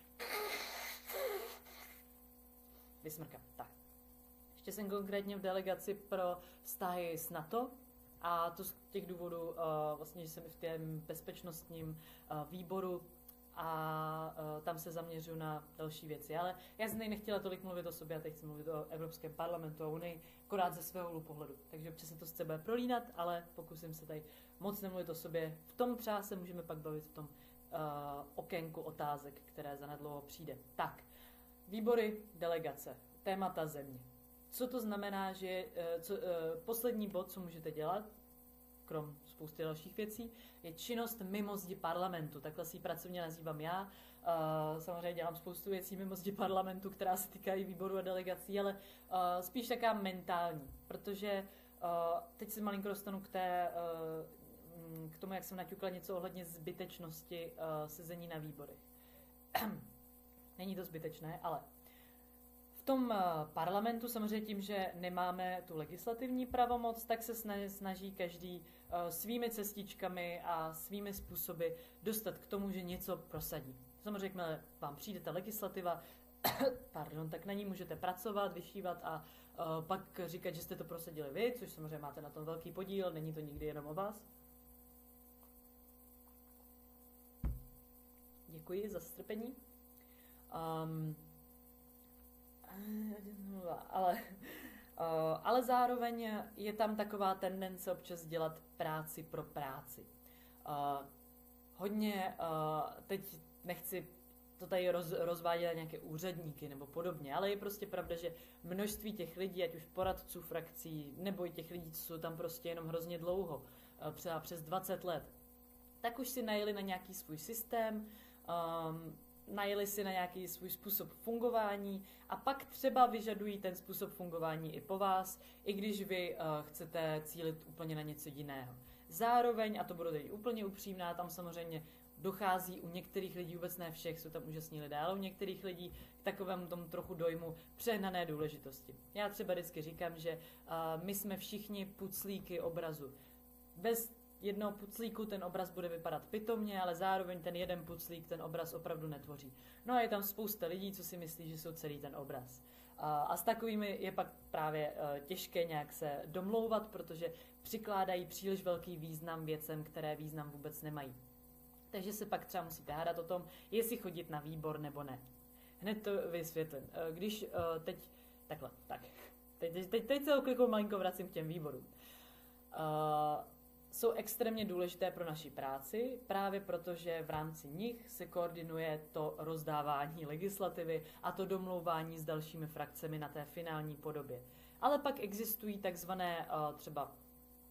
Vysmrkám. Tak. Ještě jsem konkrétně v delegaci pro vztahy s NATO, a to z těch důvodů, uh, vlastně, že jsem v tom bezpečnostním uh, výboru a uh, tam se zaměřuji na další věci. Ale já jsem nechtěla tolik mluvit o sobě a teď chci mluvit o Evropském parlamentu a Unii, akorát ze svého úhlu pohledu. Takže občas se to chce bude prolínat, ale pokusím se tady moc nemluvit o sobě. V tom třeba se můžeme pak bavit v tom uh, okénku otázek, které zanedlouho přijde. Tak, výbory, delegace, témata země. Co to znamená, že co, poslední bod, co můžete dělat, krom spousty dalších věcí, je činnost mimo zdi parlamentu. Takhle si ji pracovně nazývám já. Samozřejmě dělám spoustu věcí mimo zdi parlamentu, která se týkají výboru a delegací, ale spíš taká mentální, protože teď se malinko dostanu k, té, k tomu, jak jsem naťukla něco ohledně zbytečnosti sezení na výborech. Není to zbytečné, ale v tom parlamentu samozřejmě tím, že nemáme tu legislativní pravomoc, tak se snaží každý svými cestičkami a svými způsoby dostat k tomu, že něco prosadí. Samozřejmě, jakmile vám přijde ta legislativa, pardon, tak na ní můžete pracovat, vyšívat a pak říkat, že jste to prosadili vy, což samozřejmě máte na tom velký podíl, není to nikdy jenom o vás. Děkuji za strpení. Um, ale, ale zároveň je tam taková tendence občas dělat práci pro práci. Hodně, teď nechci to tady roz, rozvádět nějaké úředníky nebo podobně, ale je prostě pravda, že množství těch lidí, ať už poradců frakcí, nebo i těch lidí, co jsou tam prostě jenom hrozně dlouho, třeba přes dvacet let, tak už si najeli na nějaký svůj systém, um, najeli si na nějaký svůj způsob fungování a pak třeba vyžadují ten způsob fungování i po vás, i když vy uh, chcete cílit úplně na něco jiného. Zároveň, a to budu teď úplně upřímná, tam samozřejmě dochází u některých lidí, vůbec ne všech, jsou tam úžasní lidé, ale u některých lidí k takovému tomu trochu dojmu přehnané důležitosti. Já třeba vždycky říkám, že uh, my jsme všichni puclíky obrazu. Bez jednoho puclíku ten obraz bude vypadat pitomně, ale zároveň ten jeden puclík ten obraz opravdu netvoří. No a je tam spousta lidí, co si myslí, že jsou celý ten obraz. A s takovými je pak právě těžké nějak se domlouvat, protože přikládají příliš velký význam věcem, které význam vůbec nemají. Takže se pak třeba musíte hádat o tom, jestli chodit na výbor nebo ne. Hned to vysvětlím. Když teď, takhle, tak, teď, teď, teď se oklikou malinko vracím k těm výborům. jsou extrémně důležité pro naši práci, právě protože v rámci nich se koordinuje to rozdávání legislativy a to domlouvání s dalšími frakcemi na té finální podobě. Ale pak existují takzvané uh, třeba uh,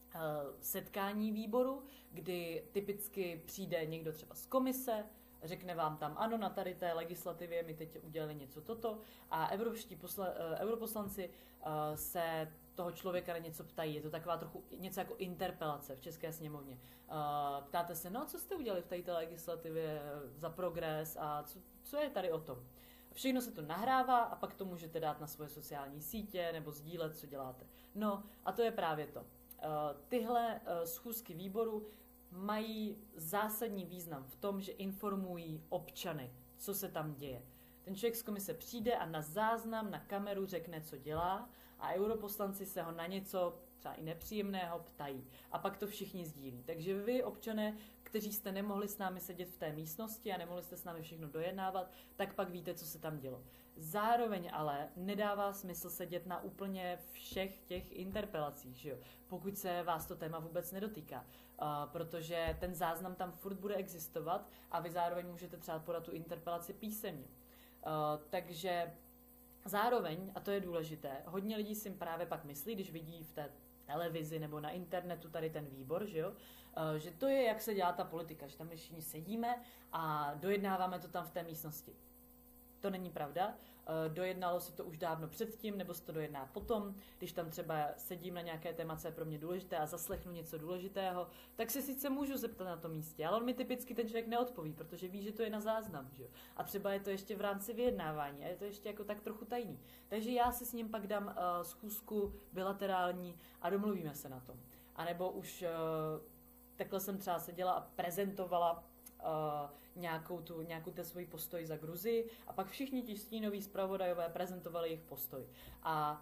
setkání výboru, kdy typicky přijde někdo třeba z komise, řekne vám tam, ano, na tady té legislativě my teď udělali něco toto a evropští posla, uh, europoslanci uh, se toho člověka na něco ptají. Je to taková trochu něco jako interpelace v České sněmovně. Uh, ptáte se, no co jste udělali v této legislativě za progres a co, co je tady o tom? Všechno se to nahrává a pak to můžete dát na svoje sociální sítě nebo sdílet, co děláte. No a to je právě to. Uh, tyhle uh, schůzky výboru mají zásadní význam v tom, že informují občany, co se tam děje. Ten člověk z komise přijde a na záznam, na kameru řekne, co dělá a europoslanci se ho na něco třeba i nepříjemného ptají. A pak to všichni sdílí. Takže vy, občané, kteří jste nemohli s námi sedět v té místnosti a nemohli jste s námi všechno dojednávat, tak pak víte, co se tam dělo. Zároveň ale nedává smysl sedět na úplně všech těch interpelacích, že jo? Pokud se vás to téma vůbec nedotýká. Uh, protože ten záznam tam furt bude existovat a vy zároveň můžete třeba podat tu interpelaci písemně. Uh, takže zároveň, a to je důležité, hodně lidí si právě pak myslí, když vidí v té televizi nebo na internetu tady ten výbor, že jo, uh, že to je, jak se dělá ta politika, že tam všichni sedíme a dojednáváme to tam v té místnosti. To není pravda. Dojednalo se to už dávno předtím, nebo se to dojedná potom. Když tam třeba sedím na nějaké téma, co je pro mě důležité a zaslechnu něco důležitého, tak se sice můžu zeptat na tom místě, ale on mi typicky ten člověk neodpoví, protože ví, že to je na záznam. Že? A třeba je to ještě v rámci vyjednávání a je to ještě jako tak trochu tajný. Takže já si s ním pak dám uh, schůzku bilaterální a domluvíme se na tom. A nebo už uh, takhle jsem třeba seděla a prezentovala Uh, nějakou tu, nějakou ten svůj postoj za Gruzii a pak všichni ti stínoví zpravodajové prezentovali jejich postoj. A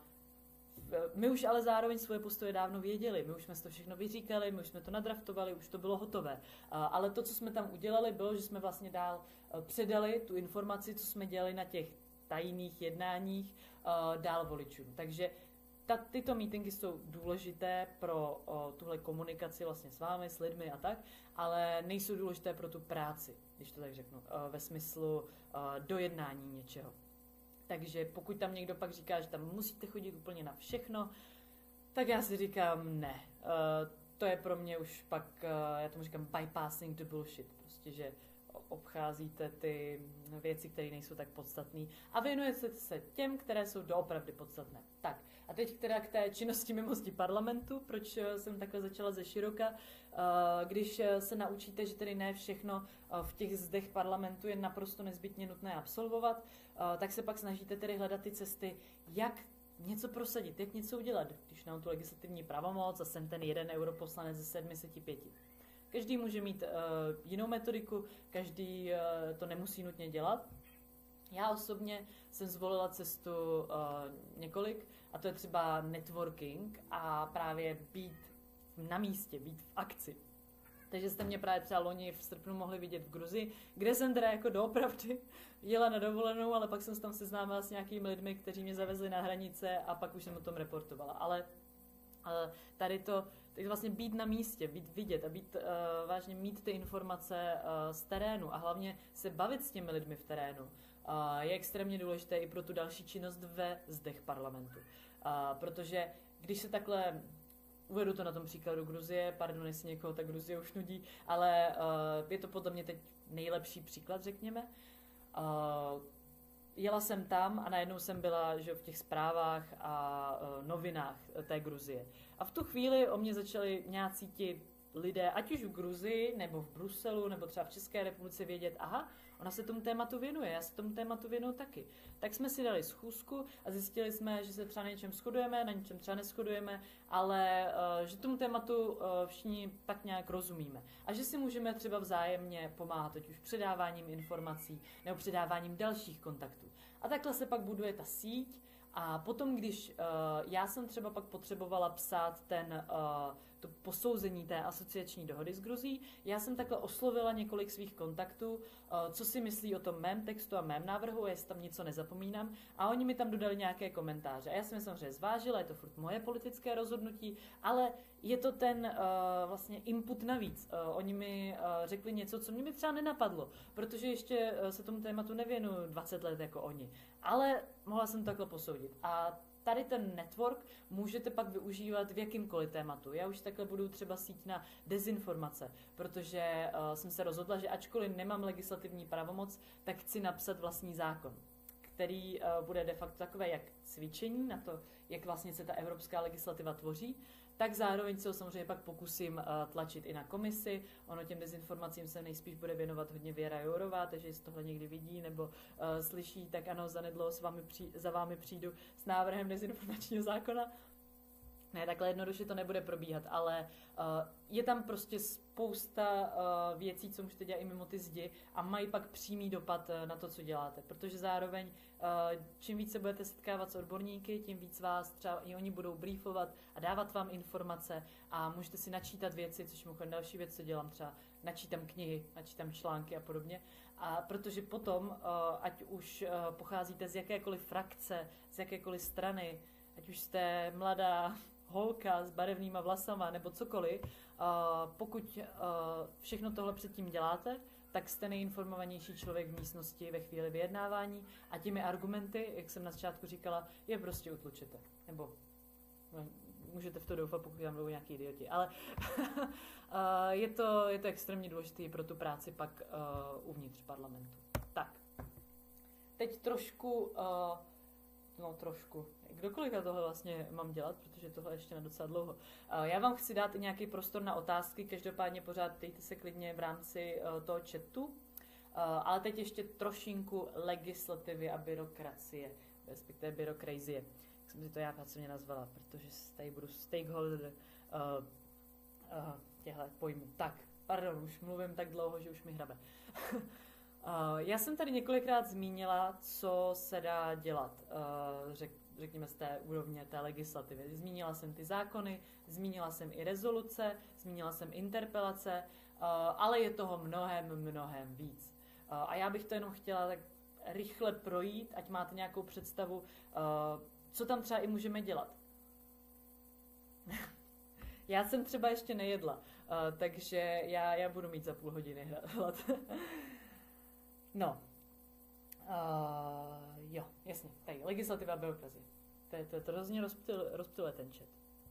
my už ale zároveň svoje postoje dávno věděli, my už jsme to všechno vyříkali, my už jsme to nadraftovali, už to bylo hotové. Uh, ale to, co jsme tam udělali, bylo, že jsme vlastně dál uh, předali tu informaci, co jsme dělali na těch tajných jednáních, uh, dál voličům. Takže Ta, tyto meetingy jsou důležité pro o, tuhle komunikaci vlastně s vámi, s lidmi a tak, ale nejsou důležité pro tu práci, když to tak řeknu, o, ve smyslu o, dojednání něčeho. Takže pokud tam někdo pak říká, že tam musíte chodit úplně na všechno, tak já si říkám ne. O, to je pro mě už pak, o, já tomu říkám bypassing the bullshit, prostě, že obcházíte ty věci, které nejsou tak podstatné a věnujete se těm, které jsou doopravdy podstatné. Tak, a teď teda k té činnosti mimosti parlamentu, proč jsem takhle začala ze široka. Když se naučíte, že tedy ne všechno v těch zdech parlamentu je naprosto nezbytně nutné absolvovat, tak se pak snažíte tedy hledat ty cesty, jak něco prosadit, jak něco udělat, když mám tu legislativní pravomoc a jsem ten jeden europoslanec ze sedmi set pěti. Každý může mít uh, jinou metodiku, každý uh, to nemusí nutně dělat. Já osobně jsem zvolila cestu uh, několik, a to je třeba networking a právě být na místě, být v akci. Takže jste mě právě třeba loni v srpnu mohli vidět v Gruzii, kde jsem teda jako doopravdy jela na dovolenou, ale pak jsem se tam seznámila s nějakými lidmi, kteří mě zavezli na hranice a pak už jsem o tom reportovala. Ale uh, tady to, takže vlastně být na místě, být vidět a být uh, vážně mít ty informace uh, z terénu a hlavně se bavit s těmi lidmi v terénu uh, je extrémně důležité i pro tu další činnost ve zdech parlamentu. Uh, protože když se takhle, uvedu to na tom příkladu Gruzie, pardon, jestli někoho ta Gruzie už nudí, ale uh, je to podle mě teď nejlepší příklad, řekněme. Uh, Jela jsem tam a najednou jsem byla, že v těch zprávách a uh, novinách té Gruzie. A v tu chvíli o mě začali nějací ti lidé, ať už v Gruzii, nebo v Bruselu, nebo třeba v České republice vědět, aha, ona se tomu tématu věnuje, já se tomu tématu věnuju taky. Tak jsme si dali schůzku a zjistili jsme, že se třeba na něčem shodujeme, na něčem třeba neshodujeme, ale uh, že tomu tématu uh, všichni tak nějak rozumíme. A že si můžeme třeba vzájemně pomáhat, ať už předáváním informací, nebo předáváním dalších kontaktů. A takhle se pak buduje ta síť. A potom, když uh, já jsem třeba pak potřebovala psát ten, uh, tu posouzení té asociační dohody s Gruzií. Já jsem takhle oslovila několik svých kontaktů, uh, co si myslí o tom mém textu a mém návrhu, jestli tam něco nezapomínám, a oni mi tam dodali nějaké komentáře. A já jsem je samozřejmě zvážila, je to furt moje politické rozhodnutí, ale je to ten uh, vlastně input navíc. Uh, oni mi uh, řekli něco, co mě mi třeba nenapadlo, protože ještě uh, se tomu tématu nevěnuju dvacet let jako oni. Ale mohla jsem takhle posoudit. A tady ten network můžete pak využívat v jakýmkoliv tématu. Já už takhle budu třeba síť na dezinformace, protože uh, jsem se rozhodla, že ačkoliv nemám legislativní pravomoc, tak chci napsat vlastní zákon, který uh, bude de facto takové jak cvičení na to, jak vlastně se ta evropská legislativa tvoří, tak zároveň se ho samozřejmě pak pokusím uh, tlačit i na komisi. Ono těm dezinformacím se nejspíš bude věnovat hodně Věra Jourová, takže jestli tohle někdy vidí nebo uh, slyší, tak ano, zanedlouho s vámi při, za vámi přijdu s návrhem dezinformačního zákona. Ne, takhle jednoduše to nebude probíhat, ale uh, je tam prostě spousta uh, věcí, co můžete dělat i mimo ty zdi a mají pak přímý dopad uh, na to, co děláte. Protože zároveň, uh, čím víc se budete setkávat s odborníky, tím víc vás třeba i oni budou briefovat a dávat vám informace a můžete si načítat věci, což mimochodem další věc, co dělám, třeba načítám knihy, načítám články a podobně. A protože potom, uh, ať už uh, pocházíte z jakékoliv frakce, z jakékoliv strany, ať už jste mladá holka s barevnýma vlasama nebo cokoliv, uh, pokud uh, všechno tohle předtím děláte, tak jste nejinformovanější člověk v místnosti ve chvíli vyjednávání a těmi argumenty, jak jsem na začátku říkala, je prostě utlučete. Nebo no, můžete v to doufat, pokud tam budou nějaký idioti. Ale uh, je, to, je to extrémně důležité pro tu práci pak uh, uvnitř parlamentu. Tak. Teď trošku, uh, no trošku, kdokoliv tohle vlastně mám dělat, protože tohle ještě na docela dlouho. Uh, já vám chci dát i nějaký prostor na otázky, každopádně pořád ptejte se klidně v rámci uh, toho chatu, uh, ale teď ještě trošinku legislativy a byrokracie, respektive byrokrazie. Jak jsem si to já pracovně nazvala, protože tady budu stakeholder uh, uh, těchto pojmů. Tak, pardon, už mluvím tak dlouho, že už mi hrabe. uh, já jsem tady několikrát zmínila, co se dá dělat, uh, řek, řekněme z té úrovně té legislativy. Zmínila jsem ty zákony, zmínila jsem i rezoluce, zmínila jsem interpelace, uh, ale je toho mnohem, mnohem víc. Uh, a já bych to jenom chtěla tak rychle projít, ať máte nějakou představu, uh, co tam třeba i můžeme dělat. Já jsem třeba ještě nejedla, uh, takže já, já budu mít za půl hodiny hlad. No. Uh, jo, jasně. Tady, legislativa a byrokracie. To je to, to hrozně rozptyluje ten chat.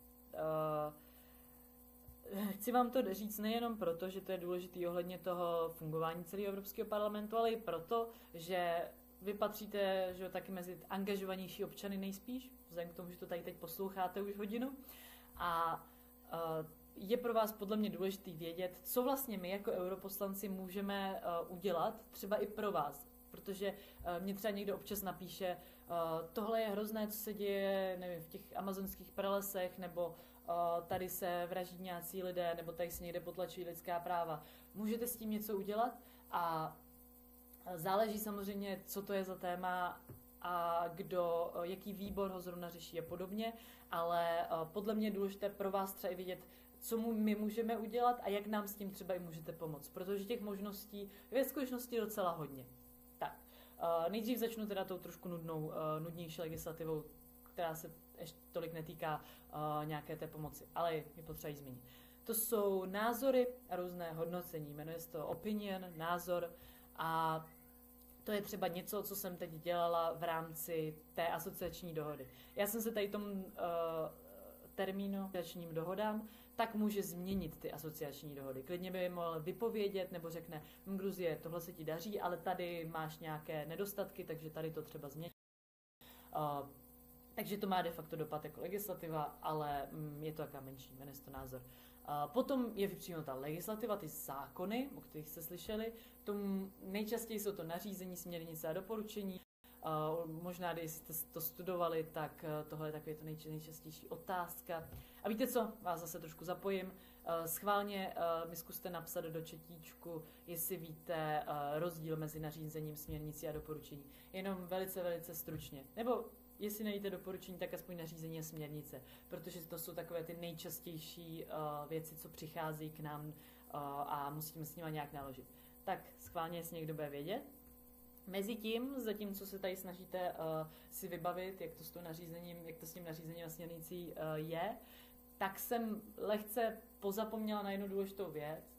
Uh, chci vám to říct nejenom proto, že to je důležitý ohledně toho fungování celého Evropského parlamentu, ale i proto, že vy patříte, že taky mezi angažovanější občany nejspíš, vzhledem k tomu, že to tady teď posloucháte už hodinu. A uh, je pro vás podle mě důležitý vědět, co vlastně my jako europoslanci můžeme uh, udělat, třeba i pro vás. Protože uh, mě třeba někdo občas napíše, uh, tohle je hrozné, co se děje, nevím, v těch amazonských pralesech, nebo uh, tady se vraždí nějací lidé, nebo tady se někde potlačují lidská práva. Můžete s tím něco udělat? A záleží samozřejmě, co to je za téma a kdo, jaký výbor ho zrovna řeší a podobně, ale podle mě je důležité pro vás třeba i vidět, co mu my můžeme udělat a jak nám s tím třeba i můžete pomoct, protože těch možností je ve skutečnosti docela hodně. Tak, nejdřív začnu teda tou trošku nudnou, nudnější legislativou, která se ještě tolik netýká nějaké té pomoci, ale je potřeba ji zmínit. To jsou názory a různé hodnocení, jmenuje se to opinion, názor, a to je třeba něco, co jsem teď dělala v rámci té asociační dohody. Já jsem se tady tomu uh, termínu asociačním dohodám, tak může změnit ty asociační dohody. Klidně by mohl vypovědět nebo řekne, Gruzie, tohle se ti daří, ale tady máš nějaké nedostatky, takže tady to třeba změnit. Uh, takže to má de facto dopad jako legislativa, ale mm, je to jaká menší, jmenuje se to názor. Uh, potom je přímo ta legislativa, ty zákony, o kterých jste slyšeli. Tom nejčastěji jsou to nařízení, směrnice a doporučení. Uh, možná, když jste to studovali, tak uh, tohle je takový to nejč- nejčastější otázka. A víte co? Vás zase trošku zapojím. Uh, schválně uh, mi zkuste napsat do četíčku, jestli víte uh, rozdíl mezi nařízením, směrnicí a doporučení. Jenom velice, velice stručně. Nebo jestli nejíte doporučení, tak aspoň nařízení a směrnice, protože to jsou takové ty nejčastější uh, věci, co přichází k nám uh, a musíme s nimi nějak naložit. Tak schválně, jestli někdo bude vědět. Mezitím, zatímco se tady snažíte uh, si vybavit, jak to s, nařízením, jak to s tím nařízením a směrnicí uh, je, tak jsem lehce pozapomněla na jednu důležitou věc.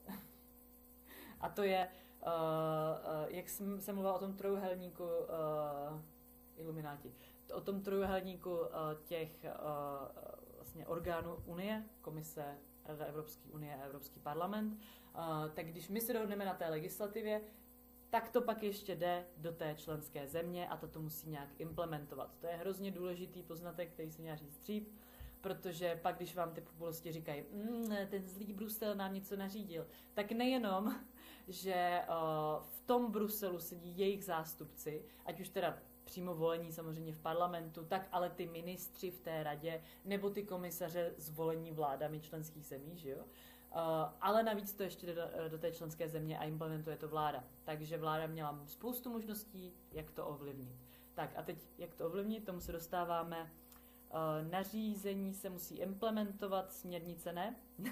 A to je, uh, uh, jak jsem, jsem mluvila o tom trojuhelníku uh, Ilumináti, o tom trojuhelníku uh, těch uh, vlastně orgánů Unie, Komise, Rada Evropské unie a Evropský parlament, uh, tak když my se dohodneme na té legislativě, tak to pak ještě jde do té členské země a ta to musí nějak implementovat. To je hrozně důležitý poznatek, který jsem měla říct dřív, protože pak, když vám ty populisti říkají, mm, ten zlý Brusel nám něco nařídil, tak nejenom, že uh, v tom Bruselu sedí jejich zástupci, ať už teda přímo volení samozřejmě v parlamentu, tak ale ty ministři v té radě, nebo ty komisaře zvolení vládami členských zemí, že jo? Uh, ale navíc to ještě jde do, do té členské země a implementuje to vláda. Takže vláda měla spoustu možností, jak to ovlivnit. Tak a teď, jak to ovlivnit, tomu se dostáváme. Uh, nařízení se musí implementovat, směrnice ne.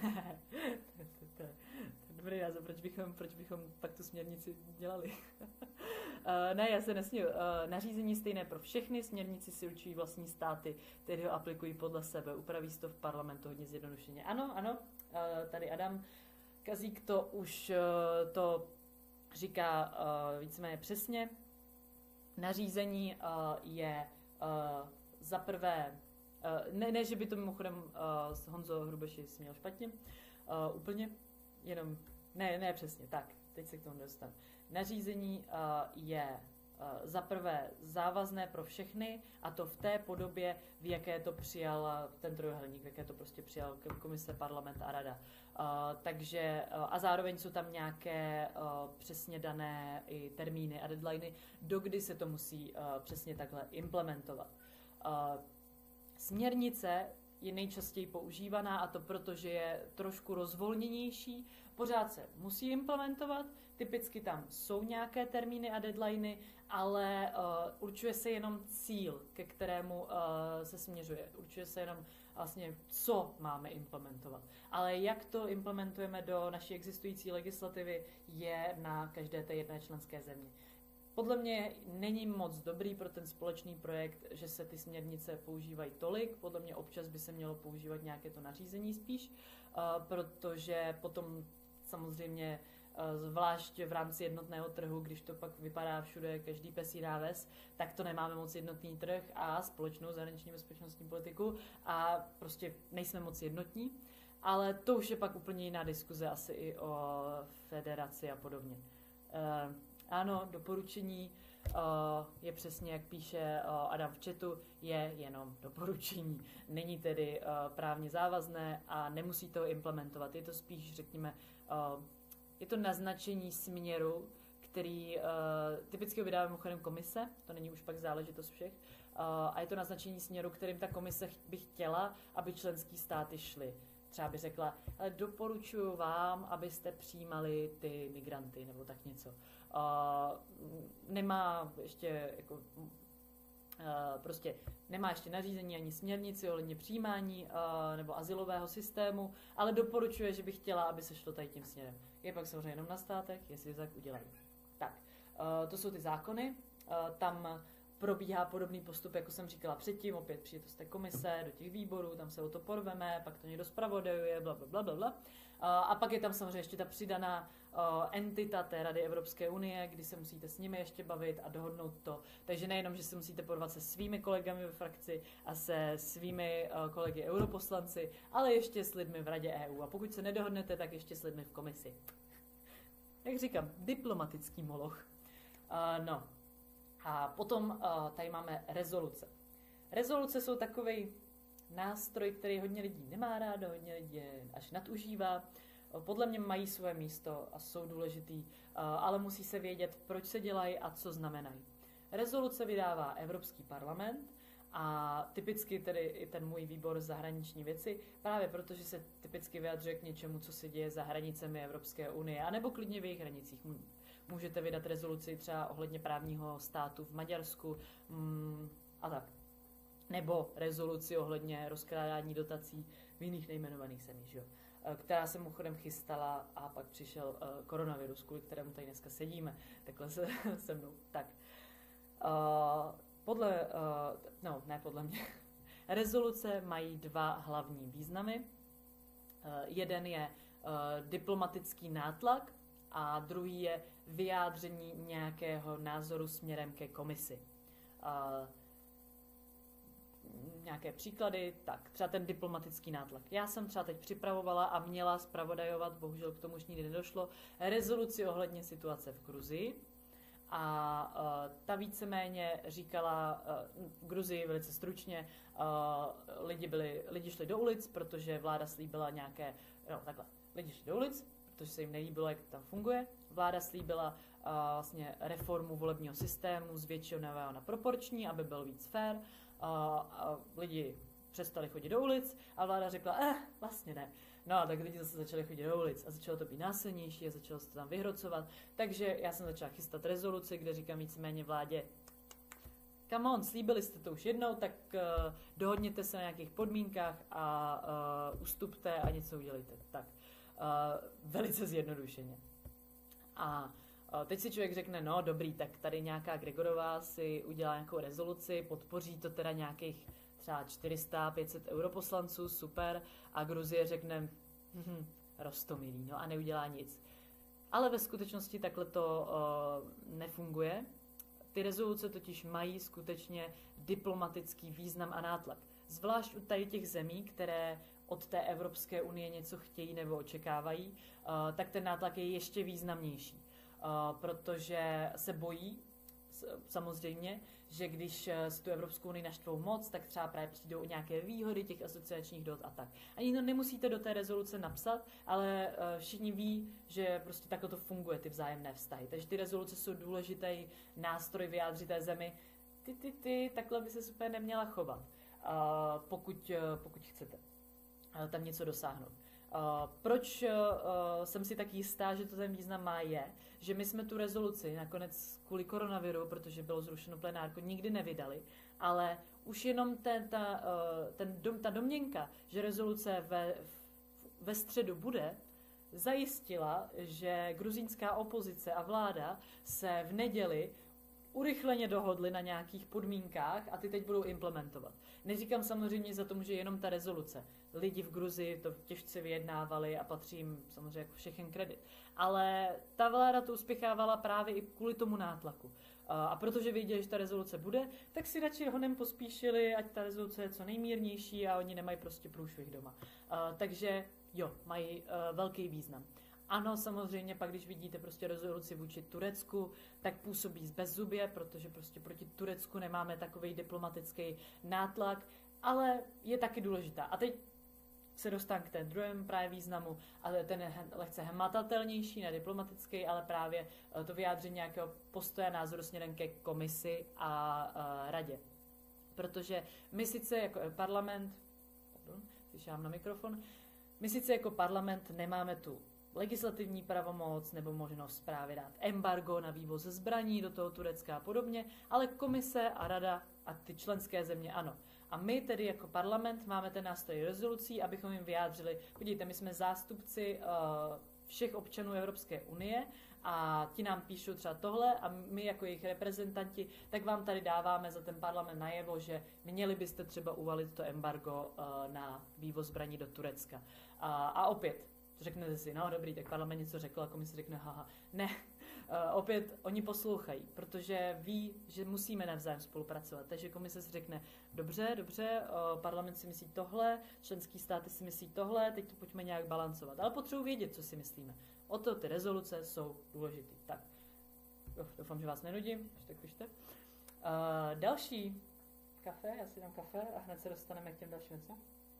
To je dobrý název, proč bychom, proč bychom pak tu směrnici dělali. uh, ne, já se nesmím. Uh, nařízení stejné pro všechny, směrnici si určují vlastní státy, které ho aplikují podle sebe. Upraví se to v parlamentu hodně zjednodušeně. Ano, ano, uh, tady Adam Kazík to už uh, to říká uh, víceméně přesně. Nařízení uh, je uh, za prvé, uh, ne, ne, že by to mimochodem uh, Honzo Hrubeši směl špatně, uh, úplně, jenom, ne, ne přesně, tak, teď se k tomu dostanu. Nařízení uh, je uh, za prvé závazné pro všechny, a to v té podobě, v jaké to přijal ten trojuhelník, v jaké to prostě přijal komise, parlament a rada. Uh, takže, uh, a zároveň jsou tam nějaké uh, přesně dané i termíny a deadliny, dokdy se to musí uh, přesně takhle implementovat. Uh, směrnice je nejčastěji používaná, a to proto, že je trošku rozvolněnější. Pořád se musí implementovat, typicky tam jsou nějaké termíny a deadliny, ale uh, určuje se jenom cíl, ke kterému uh, se směřuje. Určuje se jenom vlastně, co máme implementovat. Ale jak to implementujeme do naší existující legislativy, je na každé té jedné členské země. Podle mě není moc dobrý pro ten společný projekt, že se ty směrnice používají tolik. Podle mě občas by se mělo používat nějaké to nařízení spíš, uh, protože potom samozřejmě uh, zvlášť v rámci jednotného trhu, když to pak vypadá všude, každý pes jí ves, tak to nemáme moc jednotný trh a společnou zahraniční bezpečnostní politiku a prostě nejsme moc jednotní. Ale to už je pak úplně jiná diskuze, asi i o federaci a podobně. Uh, Ano, doporučení uh, je přesně, jak píše uh, Adam v chatu, je jenom doporučení. Není tedy uh, právně závazné a nemusí to implementovat. Je to spíš, řekněme, uh, je to naznačení směru, který uh, typicky vydává mimochodem komise, to není už pak záležitost všech, uh, a je to naznačení směru, kterým ta komise by chtěla, aby členské státy šly. Třeba by řekla, doporučuji vám, abyste přijímali ty migranty, nebo tak něco. Uh, nemá ještě jako, uh, prostě nemá ještě nařízení ani směrnici ohledně přijímání uh, nebo azylového systému, ale doporučuje, že by chtěla, aby se šlo tady tím směrem. Je pak samozřejmě jenom na státech, jestli to tak udělají. Tak, uh, to jsou ty zákony. Uh, tam probíhá podobný postup, jako jsem říkala předtím, opět přijde to z té komise, do těch výborů, tam se o to porveme, pak to někdo zpravodajuje, bla, bla, bla, bla, bla. A pak je tam samozřejmě ještě ta přidaná entita té Rady Evropské unie, kdy se musíte s nimi ještě bavit a dohodnout to. Takže nejenom, že se musíte porvat se svými kolegami ve frakci a se svými kolegy europoslanci, ale ještě s lidmi v Radě E U. A pokud se nedohodnete, tak ještě s lidmi v komisi. Jak říkám, diplomatický moloch. Uh, no. A potom uh, tady máme rezoluce. Rezoluce jsou takový nástroj, který hodně lidí nemá rádo, hodně lidí až nadužívá. Podle mě mají své místo a jsou důležitý, uh, ale musí se vědět, proč se dělají a co znamenají. Rezoluce vydává Evropský parlament a typicky tedy i ten můj výbor zahraniční věci, právě protože se typicky vyjadřuje k něčemu, co se děje za hranicemi Evropské unie, anebo klidně v jejich hranicích. Můžete vydat rezoluci třeba ohledně právního státu v Maďarsku mm, a tak. nebo rezoluci ohledně rozkrádání dotací v jiných nejmenovaných zemích, že jo? Která se mimochodem chystala a pak přišel uh, koronavirus, kvůli kterému tady dneska sedíme, takhle se, se mnou. Tak. Uh, podle, uh, no ne podle mě, rezoluce mají dva hlavní významy. Uh, jeden je uh, diplomatický nátlak a druhý je vyjádření nějakého názoru směrem ke komisi. Uh, nějaké příklady, tak třeba ten diplomatický nátlak. Já jsem třeba teď připravovala a měla zpravodajovat, bohužel k tomu už nikdy nedošlo, rezoluci ohledně situace v Gruzii. A uh, ta víceméně říkala uh, v Gruzii velice stručně, uh, lidi, byli, lidi šli do ulic, protože vláda slíbila nějaké, no takhle, lidi šli do ulic, protože se jim nelíbilo, jak tam funguje. Vláda slíbila uh, vlastně reformu volebního systému z většinového na proporční, aby byl víc fair. Uh, a lidi přestali chodit do ulic a vláda řekla, eh, vlastně ne. No a tak lidi zase začali chodit do ulic a začalo to být násilnější a začalo se to tam vyhrocovat. Takže já jsem začala chystat rezoluci, kde říkám víceméně vládě, come on, slíbili jste to už jednou, tak uh, dohodněte se na nějakých podmínkách a uh, ustupte a něco udělejte. Tak, uh, velice zjednodušeně. A teď si člověk řekne, no dobrý, tak tady nějaká Gregorová si udělá nějakou rezoluci, podpoří to teda nějakých třeba čtyři sta pět set europoslanců, super, a Gruzie řekne, hm, roztomilý, no a neudělá nic. Ale ve skutečnosti takhle to uh, nefunguje. Ty rezoluce totiž mají skutečně diplomatický význam a nátlak. Zvlášť u tady těch zemí, které od té Evropské unie něco chtějí nebo očekávají, uh, tak ten nátlak je ještě významnější. Uh, protože se bojí, samozřejmě, že když si tu Evropskou unii naštvou moc, tak třeba právě přijdou nějaké výhody těch asociačních dohod a tak. Ani to nemusíte do té rezoluce napsat, ale uh, všichni ví, že prostě takhle to funguje, ty vzájemné vztahy. Takže ty rezoluce jsou důležitý nástroj vyjádřit té zemi, ty, ty, ty, takhle by se super neměla chovat, uh, pokud, uh, pokud chcete uh, tam něco dosáhnout. Uh, proč uh, jsem si tak jistá, že to ten význam má, je, že my jsme tu rezoluci nakonec kvůli koronaviru, protože bylo zrušeno plenárko, nikdy nevydali, ale už jenom ten, ta, uh, ten dom, ta domněnka, že rezoluce ve, ve středu bude, zajistila, že gruzínská opozice a vláda se v neděli urychleně dohodli na nějakých podmínkách a ty teď budou implementovat. Neříkám samozřejmě za tomu, že jenom ta rezoluce. Lidi v Gruzii to těžce vyjednávali a patří jim samozřejmě jako všechen kredit. Ale ta vláda to uspěchávala právě i kvůli tomu nátlaku. A protože věděli, že ta rezoluce bude, tak si radši honem pospíšili, ať ta rezoluce je co nejmírnější a oni nemají prostě průšvih doma. Takže jo, mají velký význam. Ano, samozřejmě, pak když vidíte prostě rezoluci vůči Turecku, tak působí bezzubě, protože prostě proti Turecku nemáme takovej diplomatický nátlak, ale je taky důležitá. A teď se dostanu k té druhém právě významu, ale ten je lehce hmatatelnější, ne diplomatický, ale právě to vyjádření nějakého postoje názoru směrem ke komisi a, a radě. Protože my sice jako parlament, pardon, slyšám na mikrofon, my sice jako parlament nemáme tu legislativní pravomoc nebo možnost právě dát embargo na vývoz zbraní do toho Turecka a podobně, ale komise a rada a ty členské země ano. A my tedy jako parlament máme ten nástroj rezolucí, abychom jim vyjádřili, podívejte, my jsme zástupci uh, všech občanů Evropské unie a ti nám píšou třeba tohle a my jako jejich reprezentanti, tak vám tady dáváme za ten parlament najevo, že měli byste třeba uvalit to embargo uh, na vývoz zbraní do Turecka. Uh, a opět, řeknete si, no dobrý, tak parlament něco řekl a komise řekne, haha, ne, uh, opět oni poslouchají, protože ví, že musíme navzájem spolupracovat, takže komise si řekne, dobře, dobře, uh, parlament si myslí tohle, členský státy si myslí tohle, teď to pojďme nějak balancovat, ale potřebuji vědět, co si myslíme. O to ty rezoluce jsou důležitý. Tak, doufám, že vás nenudím, ještě tak pište. Uh, další kafe, já si dám kafe a hned se dostaneme k těm dalším věcem.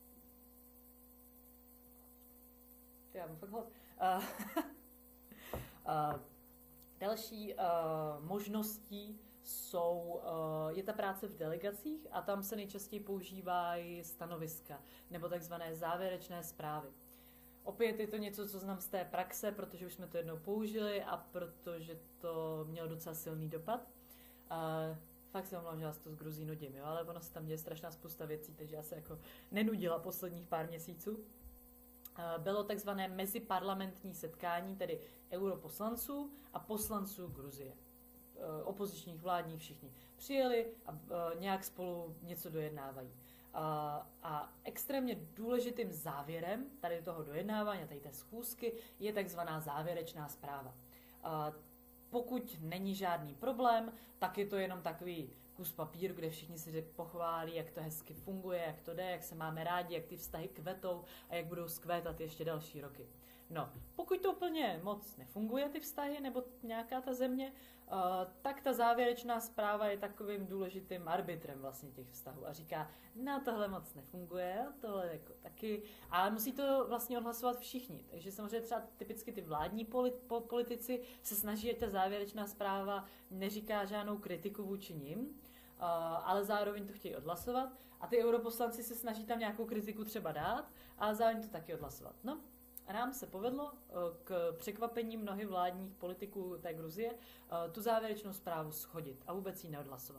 Já mám fakt hlad. Uh, uh, další uh, možností jsou, uh, je ta práce v delegacích a tam se nejčastěji používají stanoviska nebo takzvané závěrečné zprávy. Opět je to něco, co znám z té praxe, protože už jsme to jednou použili a protože to mělo docela silný dopad. Uh, Fakt se omlouvám, že vás to z Gruzí nudím, jo, ale ono se tam děje strašná spousta věcí, takže já se jako nenudila posledních pár měsíců. Bylo takzvané meziparlamentní setkání, tedy europoslanců a poslanců Gruzie. Opozičních, vládních, všichni přijeli a nějak spolu něco dojednávají. A, a extrémně důležitým závěrem tady toho dojednávání, tady té schůzky, je takzvaná závěrečná zpráva. A pokud není žádný problém, tak je to jenom takový kus papíru, kde všichni si pochválí, jak to hezky funguje, jak to jde, jak se máme rádi, jak ty vztahy kvetou a jak budou skvétat ještě další roky. No, pokud to úplně moc nefunguje, ty vztahy, nebo nějaká ta země, uh, tak ta závěrečná zpráva je takovým důležitým arbitrem vlastně těch vztahů a říká, no tohle moc nefunguje, tohle jako taky, ale musí to vlastně odhlasovat všichni. Takže samozřejmě třeba typicky ty vládní politici se snaží, že ta závěrečná zpráva neříká žádnou kritiku vůči nim, uh, ale zároveň to chtějí odhlasovat a ty europoslanci se snaží tam nějakou kritiku třeba dát, ale zároveň to taky odhlasovat. No, a nám se povedlo k překvapení mnohých vládních politiků té Gruzie tu závěrečnou zprávu shodit a vůbec ji neodhlasovat.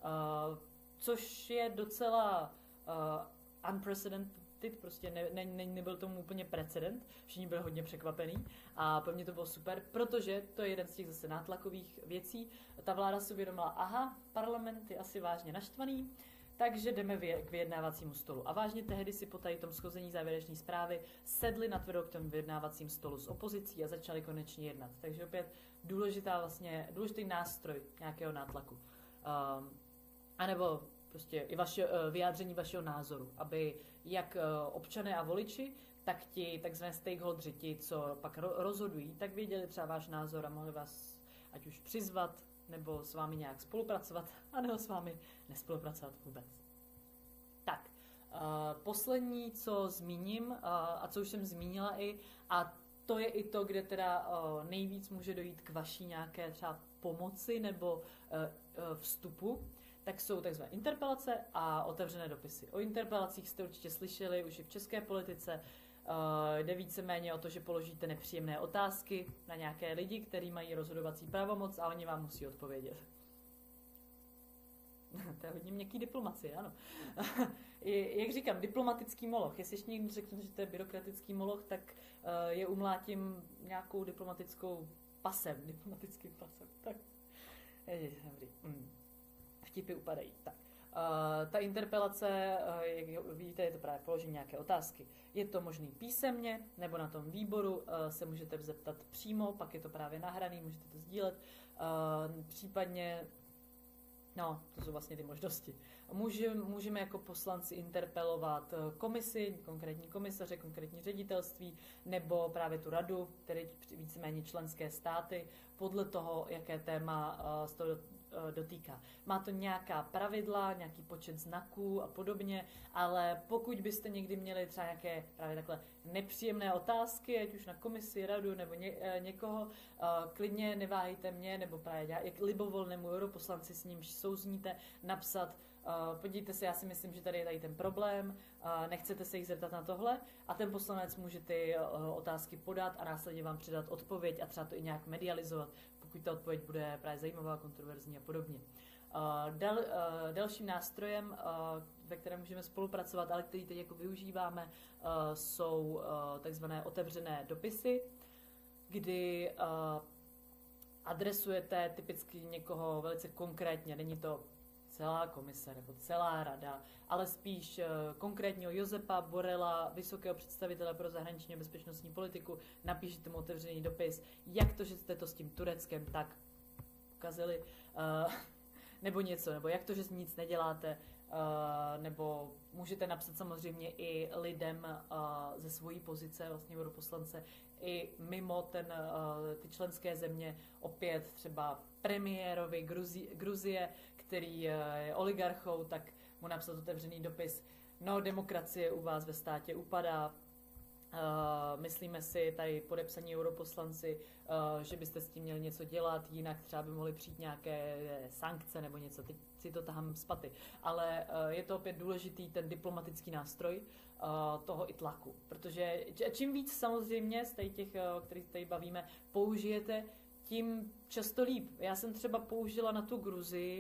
Což je docela unprecedented, prostě ne, ne, ne, nebyl tomu úplně precedent, všichni byli hodně překvapení a pro mě to bylo super, protože to je jeden z těch zase nátlakových věcí. Ta vláda si uvědomila, aha, parlament je asi vážně naštvaný, takže jdeme k vyjednávacímu stolu. A vážně tehdy si po tady tom schození závěrečné zprávy sedli natvrdo k tomu vyjednávacím stolu s opozicí a začali konečně jednat. Takže opět důležitá vlastně, důležitý nástroj nějakého nátlaku. Um, a nebo prostě i vaše, vyjádření vašeho názoru, aby jak občané a voliči, tak ti takzvané stakeholdři, ti, co pak rozhodují, tak věděli třeba váš názor a mohli vás ať už přizvat, nebo s vámi nějak spolupracovat, anebo s vámi nespolupracovat vůbec. Tak, uh, poslední, co zmíním, uh, a co už jsem zmínila i, a to je i to, kde teda uh, nejvíc může dojít k vaší nějaké třeba pomoci nebo uh, uh, vstupu, tak jsou takzvané interpelace a otevřené dopisy. O interpelacích jste určitě slyšeli už i v české politice. Uh, jde víceméně o to, že položíte nepříjemné otázky na nějaké lidi, kteří mají rozhodovací pravomoc a oni vám musí odpovědět. To je hodně měkký diplomacie, ano. Jak říkám, diplomatický moloch. Jestli ještě někdo řekne, že to je byrokratický moloch, tak uh, je umlátím nějakou diplomatickou pasem. Diplomatickým pasem. Tak. Dobrý. Mm. Vtipy upadají. Tak. Uh, ta interpelace, uh, jak vidíte, je to právě položení nějaké otázky. Je to možný písemně, nebo na tom výboru uh, se můžete zeptat přímo, pak je to právě nahraný, můžete to sdílet. Uh, případně, no, to jsou vlastně ty možnosti. Můžeme, můžeme jako poslanci interpelovat komisi, konkrétní komisaře, konkrétní ředitelství, nebo právě tu radu, tedy víceméně členské státy, podle toho, jaké téma uh, z toho dotýká. Má to nějaká pravidla, nějaký počet znaků a podobně, ale pokud byste někdy měli třeba nějaké právě takhle nepříjemné otázky, ať už na komisi, radu nebo ně, někoho, klidně neváhejte mě nebo právě já, jak libovolnému europoslanci, s nímž souzníte, napsat, podívejte se, já si myslím, že tady je tady ten problém, nechcete se jich zeptat na tohle a ten poslanec může ty otázky podat a následně vám předat odpověď a třeba to i nějak medializovat, pokud ta odpověď bude právě zajímavá, kontroverzní a podobně. Dal, dalším nástrojem, ve kterém můžeme spolupracovat, ale který teď jako využíváme, jsou takzvané otevřené dopisy, kdy adresujete typicky někoho velice konkrétně, není to celá komise nebo celá rada, ale spíš konkrétního Josepa Borrella, vysokého představitele pro zahraniční a bezpečnostní politiku, napíšete mu otevřený dopis, jak to, že jste to s tím Tureckem tak ukazili, uh, nebo něco, nebo jak to, že nic neděláte, uh, nebo můžete napsat samozřejmě i lidem uh, ze svojí pozice, vlastně europoslance, i mimo ten, uh, ty členské země, opět třeba premiérovi Gruzi, Gruzie, který je oligarchou, tak mu napsat otevřený dopis. No, demokracie u vás ve státě upadá. Uh, myslíme si, tady podepsaní europoslanci, uh, že byste s tím měli něco dělat, jinak třeba by mohly přijít nějaké sankce nebo něco. Teď si to tahám z paty. Ale uh, je to opět důležitý ten diplomatický nástroj uh, toho i tlaku. Protože čím víc samozřejmě z těch, o kterých tady bavíme, použijete, tím často líp. Já jsem třeba použila na tu Gruzii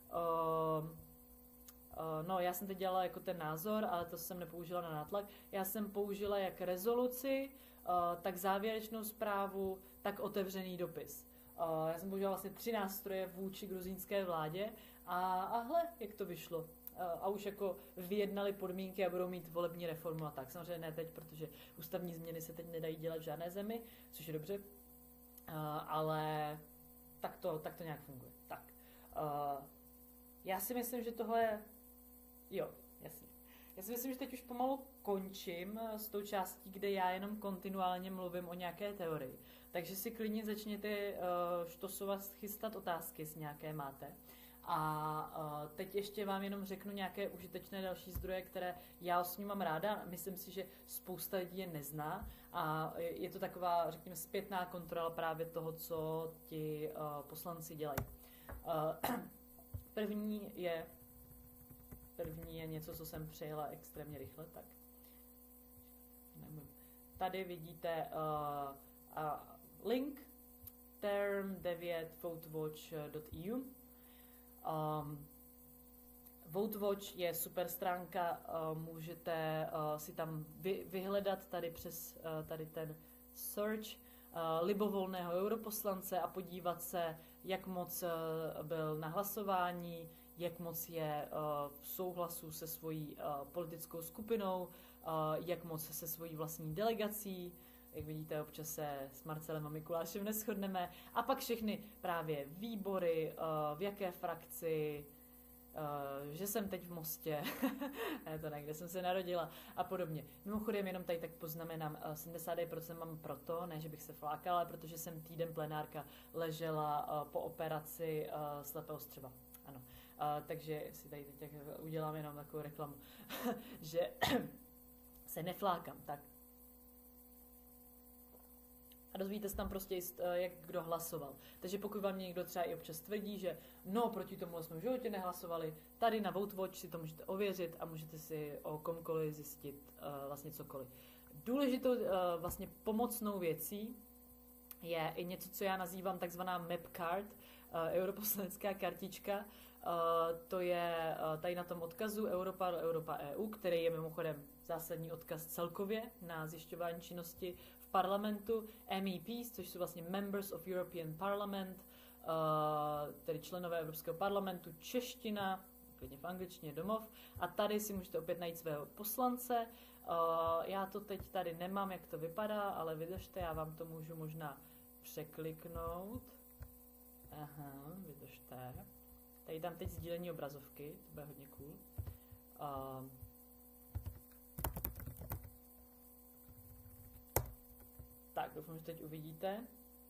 Uh, uh, no, já jsem teď dělala jako ten názor, ale to jsem nepoužila na nátlak. Já jsem použila jak rezoluci, uh, tak závěrečnou zprávu, tak otevřený dopis. Uh, já jsem použila vlastně tři nástroje vůči gruzínské vládě a, a hle, jak to vyšlo. A už jako vyjednali podmínky a budou mít volební reformu a tak. Samozřejmě ne teď, protože ústavní změny se teď nedají dělat v žádné zemi, což je dobře, uh, ale tak to, tak to nějak funguje. Tak. Uh, já si myslím, že tohle... Jo, jasně. Já si myslím, že teď už pomalu končím s tou částí, kde já jenom kontinuálně mluvím o nějaké teorii. Takže si klidně začněte uh, štosovat, chystat otázky, jestli nějaké máte. A uh, teď ještě vám jenom řeknu nějaké užitečné další zdroje, které já s ním mám ráda. Myslím si, že spousta lidí je nezná a je to taková, řekněme, zpětná kontrola právě toho, co ti uh, poslanci dělají. Uh, první je první je něco, co jsem přejela extrémně rychle, tak tady vidíte uh, uh, link term devět votewatch tečka e u. Um, VoteWatch je super stránka, uh, můžete uh, si tam vy, vyhledat tady přes uh, tady ten search uh, libovolného europoslance a podívat se, jak moc uh, byl na hlasování, jak moc je uh, v souhlasu se svojí uh, politickou skupinou, uh, jak moc se svojí vlastní delegací. Jak vidíte, občas se s Marcelem a Mikulášem neshodneme. A pak všechny právě výbory, v jaké frakci, že jsem teď v Mostě, ne to ne, kde jsem se narodila a podobně. Mimochodem jenom tady tak poznamenám, sedmdesát devět procent mám proto, ne, že bych se flákala, protože jsem týden plenárka ležela po operaci slepého střeva. Ano, takže si tady teď udělám jenom takovou reklamu, že se neflákám, tak. A dozvíte se tam prostě, jak kdo hlasoval. Takže pokud vám někdo třeba i občas tvrdí, že no, proti tomu jsme v životě nehlasovali, tady na VoteWatch si to můžete ověřit a můžete si o komkoliv zjistit uh, vlastně cokoliv. Důležitou uh, vlastně pomocnou věcí je i něco, co já nazývám takzvaná map card, uh, europoslanecká kartička. Uh, to je uh, tady na tom odkazu Europa do Europa E U, který je mimochodem zásadní odkaz celkově na zjišťování činnosti v parlamentu. M E Ps, což jsou vlastně Members of European Parliament, uh, tedy členové Evropského parlamentu, čeština, klidně v angličtině domov. A tady si můžete opět najít svého poslance. Uh, já to teď tady nemám, jak to vypadá, ale vydržte, já vám to můžu možná překliknout. Aha, vydržte. Tady dám teď sdílení obrazovky, to bude hodně cool. Uh, tak, doufám, že teď uvidíte.